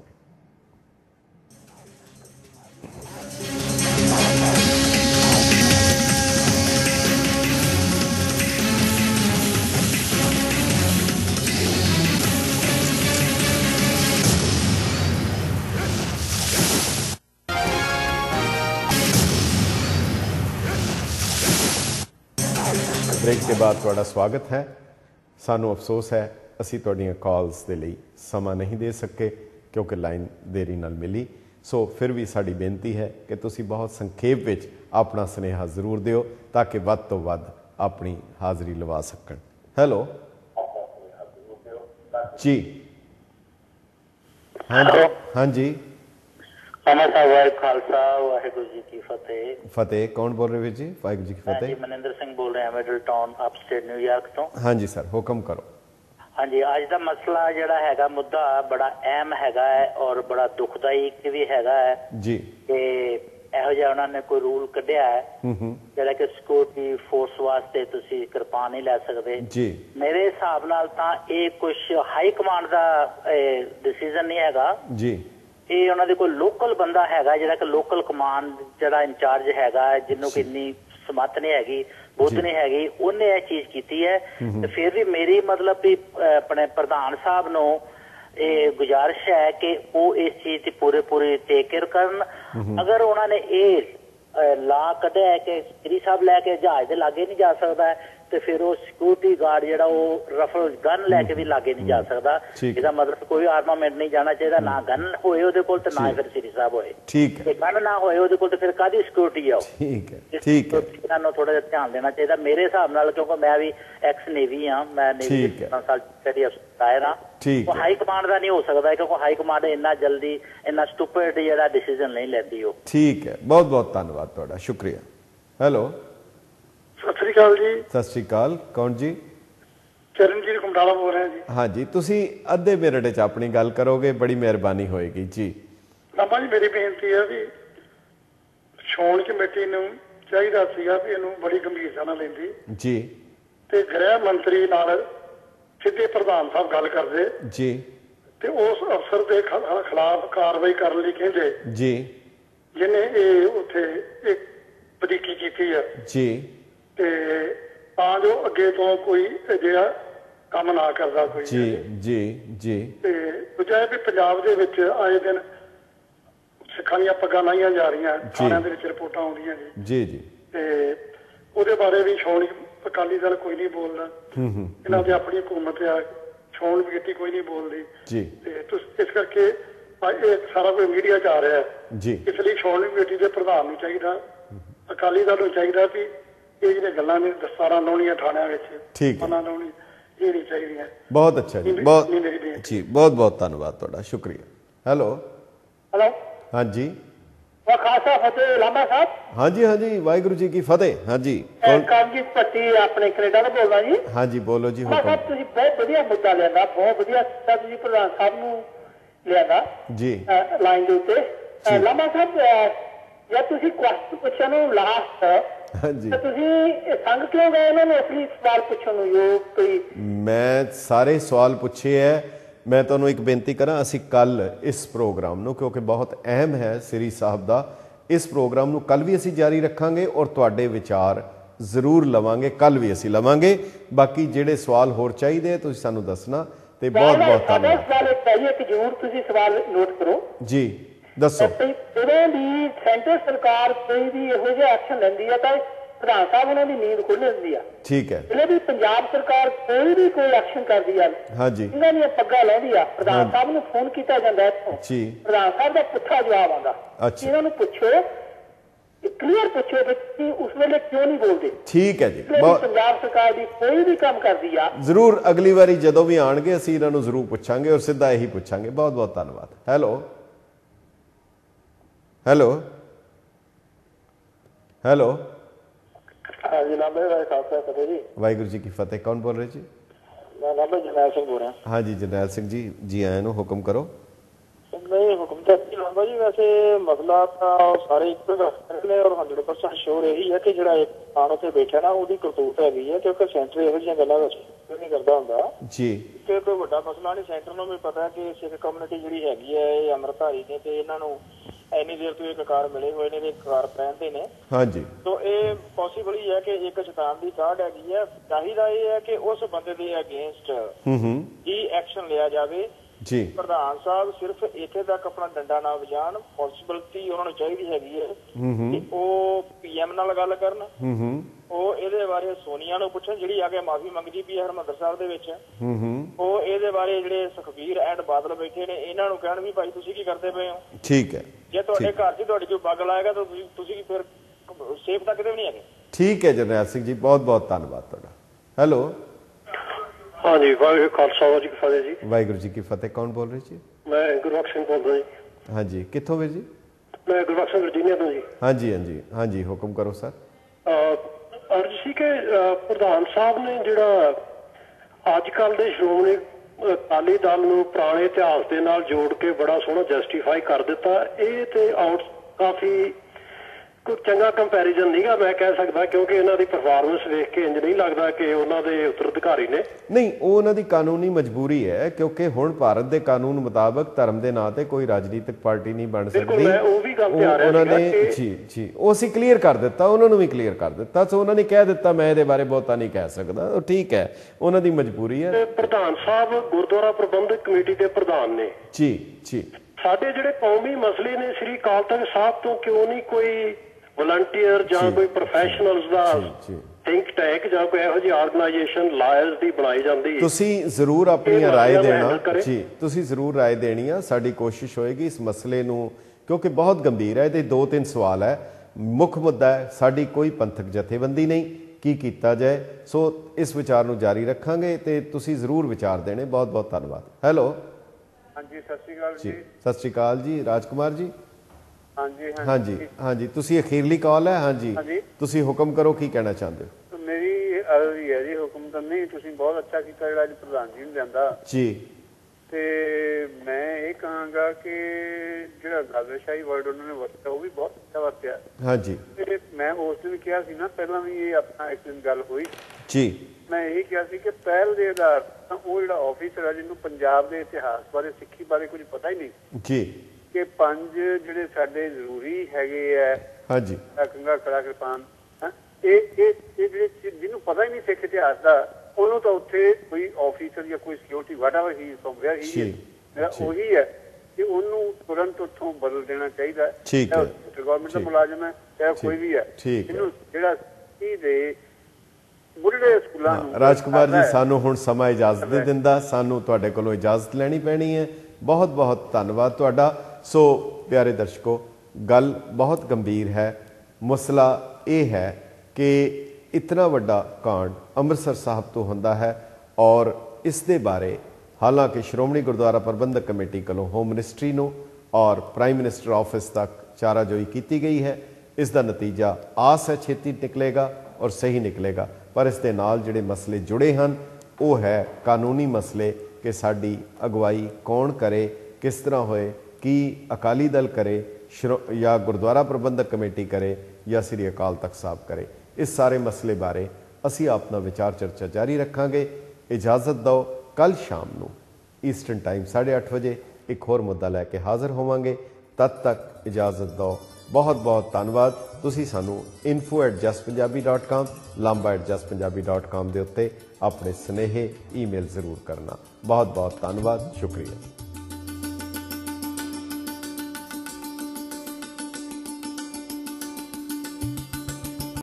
ब्रेक के बाद तुहाडा स्वागत है। सानू अफसोस है असी तुहाडीआं कॉल्स दे लई समा नहीं दे सके, क्योंकि लाइन देरी नाल मिली। सो फिर भी साड़ी बेनती है कि तुसी बहुत संखेप विच अपना सुनेहा जरूर दिओ ताकि वध तो वध अपनी हाज़री लवा सकन। हैलो जी, हाँ जी, हाँ जी, खालसा वाहिगुरू जी की फतेह। फतेह। कौन बोल रहे हो जी? वाहिगुरू जी की फतेह। मनिंदर सिंह बोल रहे हैं मिडल टाउन अपस्टेट न्यूयॉर्क तो। हाँ जी सर, हुक्म करो। हाँ जी, अज का मसला जिहड़ा हैगा मुद्दा बड़ा अहम हैगा है और बड़ा दुखदायी भी हैगा है जी कि ਇਹੋ ਜਿਹਾ ਉਹਨਾਂ ਨੇ ਕੋਈ ਰੂਲ ਕੱਢਿਆ ਹੈ ਜਿਹੜਾ ਕਿ ਸਿਕਿਉਰਿਟੀ ਫੋਰਸ ਵਾਸਤੇ ਤੁਸੀਂ ਕਿਰਪਾਨ ਨਹੀਂ ਲੈ ਸਕਦੇ ਜੀ। ਮੇਰੇ ਹਿਸਾਬ ਨਾਲ ਤਾਂ ਇਹ ਕੁਝ ਹਾਈ ਕਮਾਂਡ ਦਾ ਡਿਸੀਜਨ ਨਹੀਂ ਹੈਗਾ ਜੀ। ਇਹ ਉਹਨਾਂ ਦੇ ਕੋਈ ਲੋਕਲ ਬੰਦਾ ਹੈਗਾ ਜਿਹੜਾ ਕਿ ਲੋਕਲ ਕਮਾਂਡ ਜਿਹੜਾ ਇੰਚਾਰਜ ਹੈਗਾ ਜਿਹਨੂੰ ਕਿ ਇੰਨੀ ਸਮੱਤ ਨਹੀਂ ਹੈਗੀ, ਬੁੱਧ ਨਹੀਂ ਹੈਗੀ, ਉਹਨੇ ਇਹ ਚੀਜ਼ ਕੀਤੀ ਹੈ। ਤੇ ਫਿਰ ਵੀ ਮੇਰੀ ਮਤਲਬ ਵੀ ਆਪਣੇ ਪ੍ਰਧਾਨ ਸਾਹਿਬ ਨੂੰ ਇਹ ਗੁਜ਼ਾਰਿਸ਼ ਹੈ ਕਿ ਉਹ ਇਸ ਚੀਜ਼ ਦੀ ਪੂਰੇ ਪੂਰੀ ਟੇਕ ਕੇਅਰ ਕਰਨ। ਅਗਰ ਉਹਨਾਂ ਨੇ ਇਹ ਲਾ ਕੱਢਿਆ ਕਿ ਸ੍ਰੀ ਸਾਹਿਬ ਲੈ ਕੇ ਜਹਾਜ਼ ਦੇ ਲਾਗੇ ਨਹੀਂ ਜਾ ਸਕਦਾ ਤੇ ਫਿਰ ਉਹ ਸਿਕਿਉਰਿਟੀ ਗਾਰਡ ਜਿਹੜਾ ਉਹ ਰਫਲ ਗਨ ਲੈ ਕੇ ਵੀ ਲਾਗੇ ਨਹੀਂ ਜਾ ਸਕਦਾ। ਇਹਦਾ ਮਤਲਬ ਕੋਈ ਆਰਮਾਮੈਂਟ ਨਹੀਂ ਜਾਣਾ ਚਾਹੀਦਾ, ਨਾ ਗਨ ਹੋਏ ਉਹਦੇ ਕੋਲ ਤੇ ਨਾ ਫਿਰ ਸ੍ਰੀ ਸਾਹਿਬ ਹੋਏ। ਠੀਕ ਹੈ। ਗਨ ਨਾ ਹੋਏ ਉਹਦੇ ਕੋਲ ਤੇ ਫਿਰ ਕਾਹਦੀ ਸਿਕਿਉਰਿਟੀ ਆ? ਠੀਕ ਹੈ, ਠੀਕ ਹੈ। ਇਹਨਾਂ ਨੂੰ ਥੋੜਾ ਜਿਹਾ ਧਿਆਨ ਦੇਣਾ ਚਾਹੀਦਾ ਮੇਰੇ ਹਿਸਾਬ ਨਾਲ, ਕਿਉਂਕਿ ਮੈਂ ਵੀ ਐਕਸ ਨੇਵੀ ਆ, ਮੈਂ ਨੇਵੀ ਦੇ ਪੰਜ ਸਾਲ ਕਰੀ ਅਫਸਰ ਆ। ਉਹ ਹਾਈ ਕਮਾਂਡ ਦਾ ਨਹੀਂ ਹੋ ਸਕਦਾ ਕਿਉਂਕਿ ਹਾਈ ਕਮਾਂਡ ਇੰਨਾ ਜਲਦੀ ਇੰਨਾ ਸਟੂਪਿਡ ਜਿਹੜਾ ਡਿਸੀਜਨ ਨਹੀਂ ਲੈਂਦੀ ਉਹ। ਠੀਕ ਹੈ, ਬਹੁਤ ਬਹੁਤ ਧੰਨਵਾਦ ਤੁਹਾਡਾ, ਸ਼ੁਕਰੀਆ। ਹੈਲੋ ਸਤਿ ਸ੍ਰੀ ਅਕਾਲ ਜੀ। ਸਤਿ ਸ੍ਰੀ ਅਕਾਲ। ਕੌਣ ਜੀ? ਚਰਨਜੀਤ ਕੁੰਡਾਲਾ ਬੋਲ ਰਿਹਾ ਜੀ। हाँ जी, तुसी अद्धे मिनट च अपनी गल करोगे, बड़ी मेहरबानी होएगी जी। बाबा जी मेरी बेनती है भी छोड़ कमेटी ਨੂੰ ਚਾਹੀਦਾ ਸੀਗਾ ਵੀ ਇਹਨੂੰ ਬੜੀ ਗੰਭੀਰਤਾ ਨਾਲ ਲੈਂਦੀ ਜੀ ਤੇ ਗ੍ਰਹਿ ਮੰਤਰੀ ਨਾਲ ਸਿੱਧੇ ਪ੍ਰਧਾਨ ਸਾਹਿਬ ਗੱਲ ਕਰਦੇ ਜੀ ਤੇ ਉਸ ਅਫਸਰ ਦੇ ਖਿਲਾਫ ਕਾਰਵਾਈ ਕਰਨ ਲਈ ਕਹਿੰਦੇ ਜੀ ਜਿਹਨੇ ਇਹ ਉੱਥੇ ਇੱਕ ਵਧੀਕੀ ਕੀਤੀ ਹੈ ਜੀ ਤੇ ਤਾਂ ਜੋ ਅੱਗੇ ਤੋਂ ਕੋਈ ਜਿਹੜਾ ਕੰਮ ਨਾ ਕਰਦਾ ਕੋਈ। ਜੀ ਜੀ ਜੀ ਤੇ ਦੂਜਾ ਵੀ ਪੰਜਾਬ ਦੇ ਵਿੱਚ ਆਏ ਦਿਨ ਸਿੱਖਾਂ ਦੀਆਂ ਪੱਗਾਂ ਲਾਈਆਂ ਜਾ ਰਹੀਆਂ, ਥਾਣਿਆਂ ਦੇ ਵਿੱਚ ਰਿਪੋਰਟਾਂ ਆਉਂਦੀਆਂ ਜੀ ਜੀ ਜੀ ਤੇ ਉਹਦੇ ਬਾਰੇ ਵੀ ਸ਼੍ਰੋਮਣੀ ਅਕਾਲੀ ਦਲ ਕੋਈ ਨਹੀਂ ਬੋਲਦਾ। ਇਹਨਾਂ ਦੀ ਆਪਣੀ ਹਕੂਮਤ ਆ, ਛੋਣ ਕਮੇਟੀ ਕੋਈ ਨਹੀਂ ਬੋਲਦੀ ਜੀ ਤੇ ਇਸ ਕਰਕੇ ਇਹ ਸਾਰਾ ਕੋਈ ਮੀਡੀਆ 'ਚ ਆ ਰਿਹਾ ਜੀ। ਇਸ ਲਈ ਛੋਣ ਕਮੇਟੀ ਦੇ ਪ੍ਰਧਾਨ ਨੂੰ ਚਾਹੀਦਾ, ਅਕਾਲੀ ਦਲ ਨੂੰ ਚਾਹੀਦਾ ਵੀ ਇਹ ਜਿਹੜੀਆਂ ਗੱਲਾਂ ਨੇ ਦਸਤਾਰਾਂ ਲਾਉਣੀਆਂ ਥਾਣਿਆਂ ਵਿੱਚ ਉਹਨਾਂ ਲਾਉਣੀ ਇਹ ਨਹੀਂ ਚਾਹੀਦੀਆਂ। ਬਹੁਤ ਅੱਛਾ ਜੀ, ਬਹੁਤ ਜੀ, ਬਹੁਤ ਬਹੁਤ ਧੰਨਵਾਦ ਤੁਹਾਡਾ, ਸ਼ੁਕਰੀਆ। ਹੈਲੋ ਹੈਲੋ हाँ जी, ਖਾਲਸਾ ਫਤਿਹ ਲਾਂਬਾ ਸਾਹਿਬ। हाँ जी हाँ जी, वाहिगुरू जी की फतेह। हाँ जी, ਕਾਮਜੀਤ ਭੱਟੀ ਆਪਣੇ ਕੈਨੇਡਾ ਤੋਂ ਬੋਲਦਾ ਜੀ। हाँ जी, बोलो जी। ਹੁਕਮ ਸਾਹਿਬ ਤੁਸੀਂ ਬਹੁਤ ਵਧੀਆ ਮੁੱਦਾ ਲਿਆਂਦਾ, ਬਹੁਤ ਵਧੀਆ ਸਾਹਿਬ ਜੀ ਪ੍ਰਧਾਨ ਸਾਹਿਬ ਨੂੰ ਲਿਆਂਦਾ ਜੀ ਲਾਈਨ ਦੇ ਉੱਤੇ। ਲਾਂਬਾ ਸਾਹਿਬ ਜੇ ਤੁਸੀਂ ਕੁਐਸਚਨ ਪੁੱਛਿਆ ਨੂੰ ਲਾਸਟ ਹਾਂਜੀ ਤਾਂ ਤੁਸੀਂ ਸੰਗ ਕਿਉਂ ਗਏ ਉਹਨਾਂ ਨੂੰ ਅਸਲੀ ਸਵਾਲ ਪੁੱਛਣ ਨੂੰ? ਜੋ ਕੋਈ ਮੈਂ ਸਾਰੇ ਸਵਾਲ ਪੁੱਛੇ ਹੈ। मैं ਤੁਹਾਨੂੰ ਇੱਕ ਬੇਨਤੀ ਕਰਾਂ, ਅਸੀਂ ਕੱਲ ਇਸ ਪ੍ਰੋਗਰਾਮ ਨੂੰ, ਕਿਉਂਕਿ ਬਹੁਤ ਅਹਿਮ ਹੈ ਸ੍ਰੀ ਸਾਹਿਬ ਦਾ, ਇਸ ਪ੍ਰੋਗਰਾਮ ਨੂੰ ਕੱਲ ਵੀ ਅਸੀਂ ਜਾਰੀ ਰੱਖਾਂਗੇ ਔਰ ਤੁਹਾਡੇ ਵਿਚਾਰ ਜ਼ਰੂਰ ਲਵਾਂਗੇ, ਕੱਲ ਵੀ ਅਸੀਂ ਲਵਾਂਗੇ। ਬਾਕੀ ਜਿਹੜੇ ਸਵਾਲ ਹੋਰ ਚਾਹੀਦੇ ਤੁਸੀਂ ਸਾਨੂੰ ਦੱਸਣਾ ਤੇ ਬਹੁਤ ਬਹੁਤ ਧੰਨਵਾਦ। ਸਵਾਲ ਇੱਕ ਚਾਹੀਏ ਕਿ ਜ਼ਰੂਰ ਤੁਸੀਂ ਸਵਾਲ ਨੋਟ ਕਰੋ ਜੀ, ਦੱਸੋ। ਜਦੋਂ ਵੀ ਸੈਂਟਰ ਸਰਕਾਰ ਕੋਈ ਵੀ ਇਹੋ ਜਿਹਾ ਐਕਸ਼ਨ ਲੈਂਦੀ ਹੈ ਤਾਂ ਪ੍ਰਧਾਨ ਸਾਹਿਬ ਉਹਨਾਂ ਦੀ ਨੀਂਦ ਖੁੱਲ੍ਹ ਜਾਂਦੀ ਆ। ਠੀਕ ਹੈ। ਜਿਹੜੇ ਵੀ ਪੰਜਾਬ ਸਰਕਾਰ ਕੋਈ ਵੀ ਕੋਈ ਐਕਸ਼ਨ ਕਰਦੀ ਆ, ਹਾਂਜੀ, ਇਹਨਾਂ ਦੀਆਂ ਪੱਗਾਂ ਲਾਉਂਦੀ ਆ, ਪ੍ਰਧਾਨ ਸਾਹਿਬ ਨੂੰ ਫੋਨ ਕੀਤਾ ਜਾਂਦਾ ਇੱਥੋਂ ਜੀ, ਪ੍ਰਧਾਨ ਸਾਹਿਬ ਦਾ ਪੁੱਠਾ ਜਵਾਬ ਆਉਂਦਾ। ਇਹਨਾਂ ਨੂੰ ਪੁੱਛੋ, ਕਲੀਅਰ ਪੁੱਛੋ ਕਿ ਉਸ ਵੇਲੇ ਕਿਉਂ ਨਹੀਂ ਬੋਲਦੇ। ਠੀਕ ਹੈ ਜੀ। ਪੰਜਾਬ ਸਰਕਾਰ ਦੀ ਕੋਈ ਵੀ ਕੰਮ ਕਰਦੀ ਆ, ਜ਼ਰੂਰ ਅਗਲੀ ਵਾਰੀ ਜਦੋਂ ਵੀ ਆਣਗੇ ਅਸੀਂ ਇਹਨਾਂ ਨੂੰ ਜ਼ਰੂਰ ਪੁੱਛਾਂਗੇ ਔਰ ਸਿੱਧਾ ਇਹੀ ਪੁੱਛਾਂਗੇ। ਬਹੁਤ ਬਹੁਤ ਧੰਨਵਾਦ। Hello hello hello Waheguru ji की फतेह। कौन बोल रहे जी? मैं नाम जरनैल सिंह बोल रहा। हाँ जी जरनैल सिंह जी, जी आए नो, हुक्म करो। नहीं हुक्म तो लांबा जी, वैसे मसला तो सारे एक ने और हंड्रेड परसेंट श्योर यही है कि जो एक किसान उत्थे बैठा ना उसकी करतूत हैगी है, क्योंकि सेंटर इहो जिहियां गल्लां नहीं करता हुंदा जी कि कोई वड्डा मसला नहीं। सेंटर नूं भी पता है कि सिख कम्युनिटी जिहड़ी हैगी है ये अमृतधारी ने ते इन्हां नूं ਇੰਨੀ ਦੇਰ ਤੋਂ ਇਹ ਕਕਾਰ ਮਿਲੇ ਹੋਏ ਨੇ, ਕਕਾਰ ਪਹਿਨਦੇ ਨੇ। ਹਾਂਜੀ, तो ਇਹ ਪੋਸੀਬਲ ਹੀ ਹੈ ਕਿ ਇੱਕ ਸ਼ੈਤਾਨ ਦੀ ਕਾਢ ਹੈਗੀ ਹੈ। ਚਾਹੀਦਾ ਇਹ ਹੈ ਕਿ ਉਸ ਬੰਦੇ ਦੇ ਅਗੇਂਸਟ ਹੀ ਐਕਸ਼ਨ ਲਿਆ ਜਾਵੇ ਜੀ। ਪ੍ਰਧਾਨ ਸਾਹਿਬ ਸਿਰਫ ਇੱਥੇ ਤੱਕ ਆਪਣਾ ਡੰਡਾ ਨਾ ਵਜਾਣ, ਪੋਸੀਬਿਲਿਟੀ ਉਹਨਾਂ ਨੂੰ ਚਾਹੀਦੀ ਹੈਗੀ ਹੈ ਕਿ ਉਹ ਪੀਐਮ ਨਾਲ ਗੱਲ ਕਰਨ, ਉਹ ਇਹਦੇ ਬਾਰੇ ਸੋਨੀਆ ਨੂੰ ਪੁੱਛਣ ਜਿਹੜੀ ਆ ਕੇ ਮਾਫੀ ਮੰਗਦੀ ਪਈ ਹੈ ਹਰਿਮੰਦਰ ਸਾਹਿਬ ਦੇ ਵਿੱਚ। ਉਹ ਇਹਦੇ ਬਾਰੇ ਜਿਹੜੇ ਸੁਖਬੀਰ ਐਂਡ ਬਾਦਲ ਬੈਠੇ ਨੇ ਇਹਨਾਂ ਨੂੰ ਕਹਿਣ ਵੀ ਭਾਈ ਤੁਸੀਂ ਕੀ ਕਰਦੇ ਪਏ ਹੋ। ਠੀਕ ਹੈ। ਜੇ ਤੁਹਾਡੇ ਘਰ 'ਚ ਤੁਹਾਡੀ ਕੋਈ ਬੱਗ ਲਾਏਗਾ ਤਾਂ ਤੁਸੀਂ ਤੁਸੀਂ ਫਿਰ ਸੇਫ ਤਾਂ ਕਿਤੇ ਵੀ ਨਹੀਂ ਹੈਗੇ। ਠੀਕ ਹੈ ਜਰਨੈਲ ਸਿੰਘ ਜੀ, ਬਹੁਤ ਬਹੁਤ ਧੰਨਵਾਦ ਤੁਹਾਡਾ। ਹੈਲੋ, ਹਾਂਜੀ, ਵਾਹਿਗੁਰੂ ਖਾਲਸਾ ਵਾਹਿਗੁਰੂ ਜੀ ਫਤਿਹ ਜੀ। ਵਾਹਿਗੁਰੂ ਜੀ ਕੀ ਫਤਿਹ। ਕੌਣ ਬੋਲ ਰਹੇ ਜੀ? ਮੈਂ ਗੁਰਬਖਸ਼ ਸਿੰਘ ਬੋਲਦਾ ਜੀ। ਹਾਂਜੀ, ਕਿੱਥੋਂ ਵੀਰ ਜੀ? ਮੈਂ ਗੁਰਬਖਸ਼ ਸਿੰਘ ਵਰਜੀਨੀਆ ਤੋਂ ਜੀ। ਹਾਂਜੀ ਹਾਂਜੀ ਹਾਂਜੀ, ਹੁਕਮ ਕਰੋ ਸਰ। ਅਰਜ ਸੀ ਕਿ ਪ੍ਰਧਾਨ ਸਾਹਿਬ ਨੇ ਜਿਹੜਾ ਅੱਜ ਕੱਲ੍ਹ ਦੇ ਸ਼੍ਰੋਮਣੀ ਅਕਾਲੀ ਦਲ ਨੂੰ ਪੁਰਾਣੇ ਇਤਿਹਾਸ ਦੇ ਨਾਲ ਜੋੜ ਕੇ ਬੜਾ ਸੋਹਣਾ ਜਸਟੀਫਾਈ ਕਰ ਦਿੱਤਾ, ਇਹ ਤੇ ਆਊਟ ਕਾਫੀ ਕੋਈ ਚੰਗਾ ਕੰਪੈਰੀਜ਼ਨ ਨਹੀਂਗਾ ਮੈਂ ਕਹਿ ਸਕਦਾ, ਕਿਉਂਕਿ ਇਹਨਾਂ ਦੀ ਪਰਫਾਰਮੈਂਸ ਵੇਖ ਕੇ ਇੰਜ ਨਹੀਂ ਲੱਗਦਾ ਕਿ ਉਹਨਾਂ ਦੇ ਉੱਤਰਾਧਿਕਾਰੀ ਨੇ। ਨਹੀਂ, ਉਹ ਉਹਨਾਂ ਦੀ ਕਾਨੂੰਨੀ ਮਜਬੂਰੀ ਹੈ, ਕਿਉਂਕਿ ਹੁਣ ਭਾਰਤ ਦੇ ਕਾਨੂੰਨ ਮੁਤਾਬਕ ਧਰਮ ਦੇ ਨਾਂ ਤੇ ਕੋਈ ਰਾਜਨੀਤਿਕ ਪਾਰਟੀ ਨਹੀਂ ਬਣ ਸਕਦੀ। ਉਹ ਵੀ ਗੱਲ ਤੇ ਆ ਰਿਹਾ ਉਹਨਾਂ ਨੇ ਜੀ ਜੀ ਉਹ ਅਸੀਂ ਕਲੀਅਰ ਕਰ ਦਿੱਤਾ, ਉਹਨਾਂ ਨੂੰ ਵੀ ਕਲੀਅਰ ਕਰ ਦਿੱਤਾ। ਸੋ ਉਹਨਾਂ ਨੇ ਕਹਿ ਦਿੱਤਾ ਮੈਂ ਇਹਦੇ ਬਾਰੇ ਬਹੁਤਾ ਨਹੀਂ ਕਹਿ ਸਕਦਾ। ਉਹ ਠੀਕ ਹੈ, ਉਹਨਾਂ ਦੀ ਮਜਬੂਰੀ ਹੈ। ਪ੍ਰਧਾਨ ਸਾਹਿਬ ਗੁਰਦੁਆਰਾ ਪ੍ਰਬੰਧਕ ਕਮੇਟੀ ਦੇ ਪ੍ਰਧਾਨ ਨੇ ਜੀ ਜੀ। ਸਾਡੇ ਜਿਹੜੇ ਕੌਮੀ ਮਸਲੇ ਨੇ ਸ੍ਰੀ ਅਕਾਲ ਤਖਤ ਸਾਹਿਬ ਤੋਂ ਕਿਉਂ ਨਹੀਂ ਕੋਈ ਵਲੰਟੀਅਰ ਜਾਂ ਕੋਈ ਪ੍ਰੋਫੈਸ਼ਨਲਸ ਦਾ ਥਿੰਕ ਟੈਂਕ ਜਾਂ ਕੋਈ ਇਹੋ ਜਿਹੀ ਆਰਗੇਨਾਈਜੇਸ਼ਨ ਲਾਇਰਸ ਦੀ ਬਣਾਈ ਜਾਂਦੀ? ਤੁਸੀਂ ਜ਼ਰੂਰ ਆਪਣੀ ਰਾਏ ਦੇਣਾ ਜੀ, ਤੁਸੀਂ ਜ਼ਰੂਰ ਰਾਏ ਦੇਣੀ ਆ। ਸਾਡੀ ਕੋਸ਼ਿਸ਼ ਹੋਏਗੀ ਇਸ ਮਸਲੇ ਨੂੰ, ਕਿਉਂਕਿ ਬਹੁਤ ਗੰਭੀਰ ਹੈ। ਇਹਦੇ ਦੋ ਤਿੰਨ ਸਵਾਲ ਹੈ। ਮੁੱਖ ਮੁੱਦਾ ਹੈ ਸਾਡੀ ਕੋਈ ਪੰਥਕ ਜਥੇਬੰਦੀ ਨਹੀਂ, ਕੀ ਕੀਤਾ ਜਾਏ। ਸੋ ਇਸ ਵਿਚਾਰ ਨੂੰ ਜਾਰੀ ਰੱਖਾਂਗੇ ਤੇ ਤੁਸੀਂ ਜ਼ਰੂਰ ਵਿਚਾਰ ਦੇਣੇ। ਬਹੁਤ ਬਹੁਤ ਧੰਨਵਾਦ। ਹੈਲੋ, ਹਾਂਜੀ, ਸਤਿ ਸ਼੍ਰੀ ਅਕਾਲ ਜੀ। ਸਤਿ ਸ਼੍ਰੀ ਅਕਾਲ ਜੀ, ਰਾਜਕੁਮਾਰ ਜੀ। ਹਾਂਜੀ ਹਾਂਜੀ ਹਾਂਜੀ, ਤੁਸੀਂ ਅਖੀਰਲੀ ਕਾਲ ਹੈ। ਹਾਂਜੀ, ਤੁਸੀਂ ਹੁਕਮ ਕਰੋ, ਕੀ ਕਹਿਣਾ ਚਾਹੁੰਦੇ ਹੋ? ਮੇਰੀ ਅਰਜ਼ ਹੈ ਜੀ, ਹੁਕਮ ਤਾਂ ਨਹੀਂ, ਤੁਸੀਂ ਬਹੁਤ ਅੱਛਾ ਕੀਤਾ ਜਿਹੜਾ ਅੱਜ ਪ੍ਰਧਾਨ ਜੀ ਨੂੰ ਲਿਆਂਦਾ ਜੀ। ਤੇ ਮੈਂ ਇਹ ਕਹਾਂਗਾ ਕਿ ਜਿਹੜਾ ਗਾਦਰਸ਼ਾਹੀ ਵਰਡ ਉਹਨਾਂ ਨੇ ਵਰਤਿਆ ਉਹ ਵੀ ਬਹੁਤ ਅੱਛਾ ਵਰਤਿਆ। ਹਾਂਜੀ, ਤੇ ਮੈਂ ਉਸ ਦਿਨ ਕਿਹਾ ਸੀ ਨਾ, ਪਹਿਲਾਂ ਵੀ ਇਹ ਆਪਣਾ ਇੱਕ ਦਿਨ ਗੱਲ ਹੋਈ ਜੀ, ਮੈਂ ਇਹੀ ਕਿਹਾ ਸੀ ਕਿ ਪਹਿਲ ਦੇ ਆਧਾਰ ਤਾਂ ਉਹ ਜਿਹੜਾ ਆਫਿਸਰ ਹੈ ਜਿਹਨੂੰ ਪੰਜਾਬ ਦੇ ਇਤਿਹਾਸ ਬਾਰੇ ਸਿੱਖੀ ਬਾਰੇ ਕੁਝ ਪਤਾ ਹੀ ਨਹੀਂ ਜੀ, ਕਿ ਪੰਜ ਜਿਹੜੇ ਸਾਡੇ ਜ਼ਰੂਰੀ ਹੈਗੇ ਆ, ਹਾਂਜੀ, ਕੰਗਾ ਖੜਾ ਕਿਰਪਾਨ, ਇਹ ਇਹ ਜਿਹੜੇ ਜਿਹਨੂੰ ਪਤਾ ਹੀ ਨਹੀਂ ਸਿੱਖ ਇਤਿਹਾਸ ਦਾ, ਉਹਨੂੰ ਤਾਂ ਉੱਥੇ ਕੋਈ ਆਫਿਸਰ ਜਾਂ ਕੋਈ ਸਿਕਿਉਰਿਟੀ ਵਾਟਐਵਰ ਹੀ ਫਰਮ ਹੀ ਮੇਰਾ ਉਹੀ ਹੈ ਕਿ ਉਹਨੂੰ ਤੁਰੰਤ ਉੱਥੋਂ ਬਦਲ ਦੇਣਾ ਚਾਹੀਦਾ। ਠੀਕ ਹੈ, ਗਵਰਨਮੈਂਟ ਦਾ ਮੁਲਾਜ਼ਮ ਹੈ ਚਾਹੇ ਕੋਈ ਵੀ ਹੈ, ਇਹਨੂੰ ਜਿਹੜਾ ਕੀ ਦੇ ਬੁੱਢੇ ਸਕੂਲਾਂ ਨੂੰ। ਰਾਜਕੁਮਾਰ ਜੀ, ਸਾਨੂੰ ਹੁਣ ਸਮਾਂ ਇਜਾਜ਼ਤ ਨਹੀਂ ਦਿੰਦਾ, ਸਾਨੂੰ ਤੁਹਾਡੇ ਕੋਲੋਂ ਇਜਾਜ਼ਤ ਲੈਣੀ ਪੈਣੀ ਹੈ। ਬਹੁਤ ਬਹੁਤ ਧੰਨਵਾਦ ਤੁਹਾਡਾ। ਸੋ ਪਿਆਰੇ ਦਰਸ਼ਕੋ, ਗੱਲ ਬਹੁਤ ਗੰਭੀਰ ਹੈ। ਮਸਲਾ ਇਹ ਹੈ ਕਿ ਇਤਨਾ ਵੱਡਾ ਕਾਂਡ ਅੰਮ੍ਰਿਤਸਰ ਸਾਹਿਬ ਤੋਂ ਹੁੰਦਾ ਹੈ ਔਰ ਇਸ ਦੇ ਬਾਰੇ ਹਾਲਾਂਕਿ ਸ਼੍ਰੋਮਣੀ ਗੁਰਦੁਆਰਾ ਪ੍ਰਬੰਧਕ ਕਮੇਟੀ ਵੱਲੋਂ ਹੋਮ ਮਿਨਿਸਟਰੀ ਨੂੰ ਔਰ ਪ੍ਰਾਈਮ ਮਿਨਿਸਟਰ ਆਫਿਸ ਤੱਕ ਚਾਰਾਜੋਈ ਕੀਤੀ ਗਈ ਹੈ। ਇਸ ਦਾ ਨਤੀਜਾ ਆਸ ਹੈ ਛੇਤੀ ਨਿਕਲੇਗਾ ਔਰ ਸਹੀ ਨਿਕਲੇਗਾ। ਪਰ ਇਸ ਦੇ ਨਾਲ ਜਿਹੜੇ ਮਸਲੇ ਜੁੜੇ ਹਨ ਉਹ ਹੈ ਕਾਨੂੰਨੀ ਮਸਲੇ ਕਿ ਸਾਡੀ ਅਗਵਾਈ ਕੌਣ ਕਰੇ, ਕਿਸ ਤਰ੍ਹਾਂ ਹੋਏ, ਕੀ ਅਕਾਲੀ ਦਲ ਕਰੇ ਜਾਂ ਗੁਰਦੁਆਰਾ ਪ੍ਰਬੰਧਕ ਕਮੇਟੀ ਕਰੇ ਜਾਂ ਸ੍ਰੀ ਅਕਾਲ ਤਖਤ ਸਾਹਿਬ ਕਰੇ। ਇਸ ਸਾਰੇ ਮਸਲੇ ਬਾਰੇ ਅਸੀਂ ਆਪਣਾ ਵਿਚਾਰ ਚਰਚਾ ਜਾਰੀ ਰੱਖਾਂਗੇ। ਇਜਾਜ਼ਤ ਦਿਓ, ਕੱਲ ਸ਼ਾਮ ਨੂੰ ਈਸਟਰਨ ਟਾਈਮ ਸਾਢੇ ਅੱਠ ਵਜੇ ਇੱਕ ਹੋਰ ਮੁੱਦਾ ਲੈ ਕੇ ਹਾਜ਼ਰ ਹੋਵਾਂਗੇ। ਤਦ ਤੱਕ ਇਜਾਜ਼ਤ ਦਿਓ। ਬਹੁਤ ਬਹੁਤ ਧੰਨਵਾਦ। ਤੁਸੀਂ ਸਾਨੂੰ info at Jas Punjabi dot com, Lamba at Jas Punjabi dot com ਦੇ ਉੱਤੇ ਆਪਣੇ ਸੁਨੇਹੇ ਈਮੇਲ ਜ਼ਰੂਰ ਕਰਨਾ। ਬਹੁਤ ਬਹੁਤ ਧੰਨਵਾਦ, ਸ਼ੁਕਰੀਆ।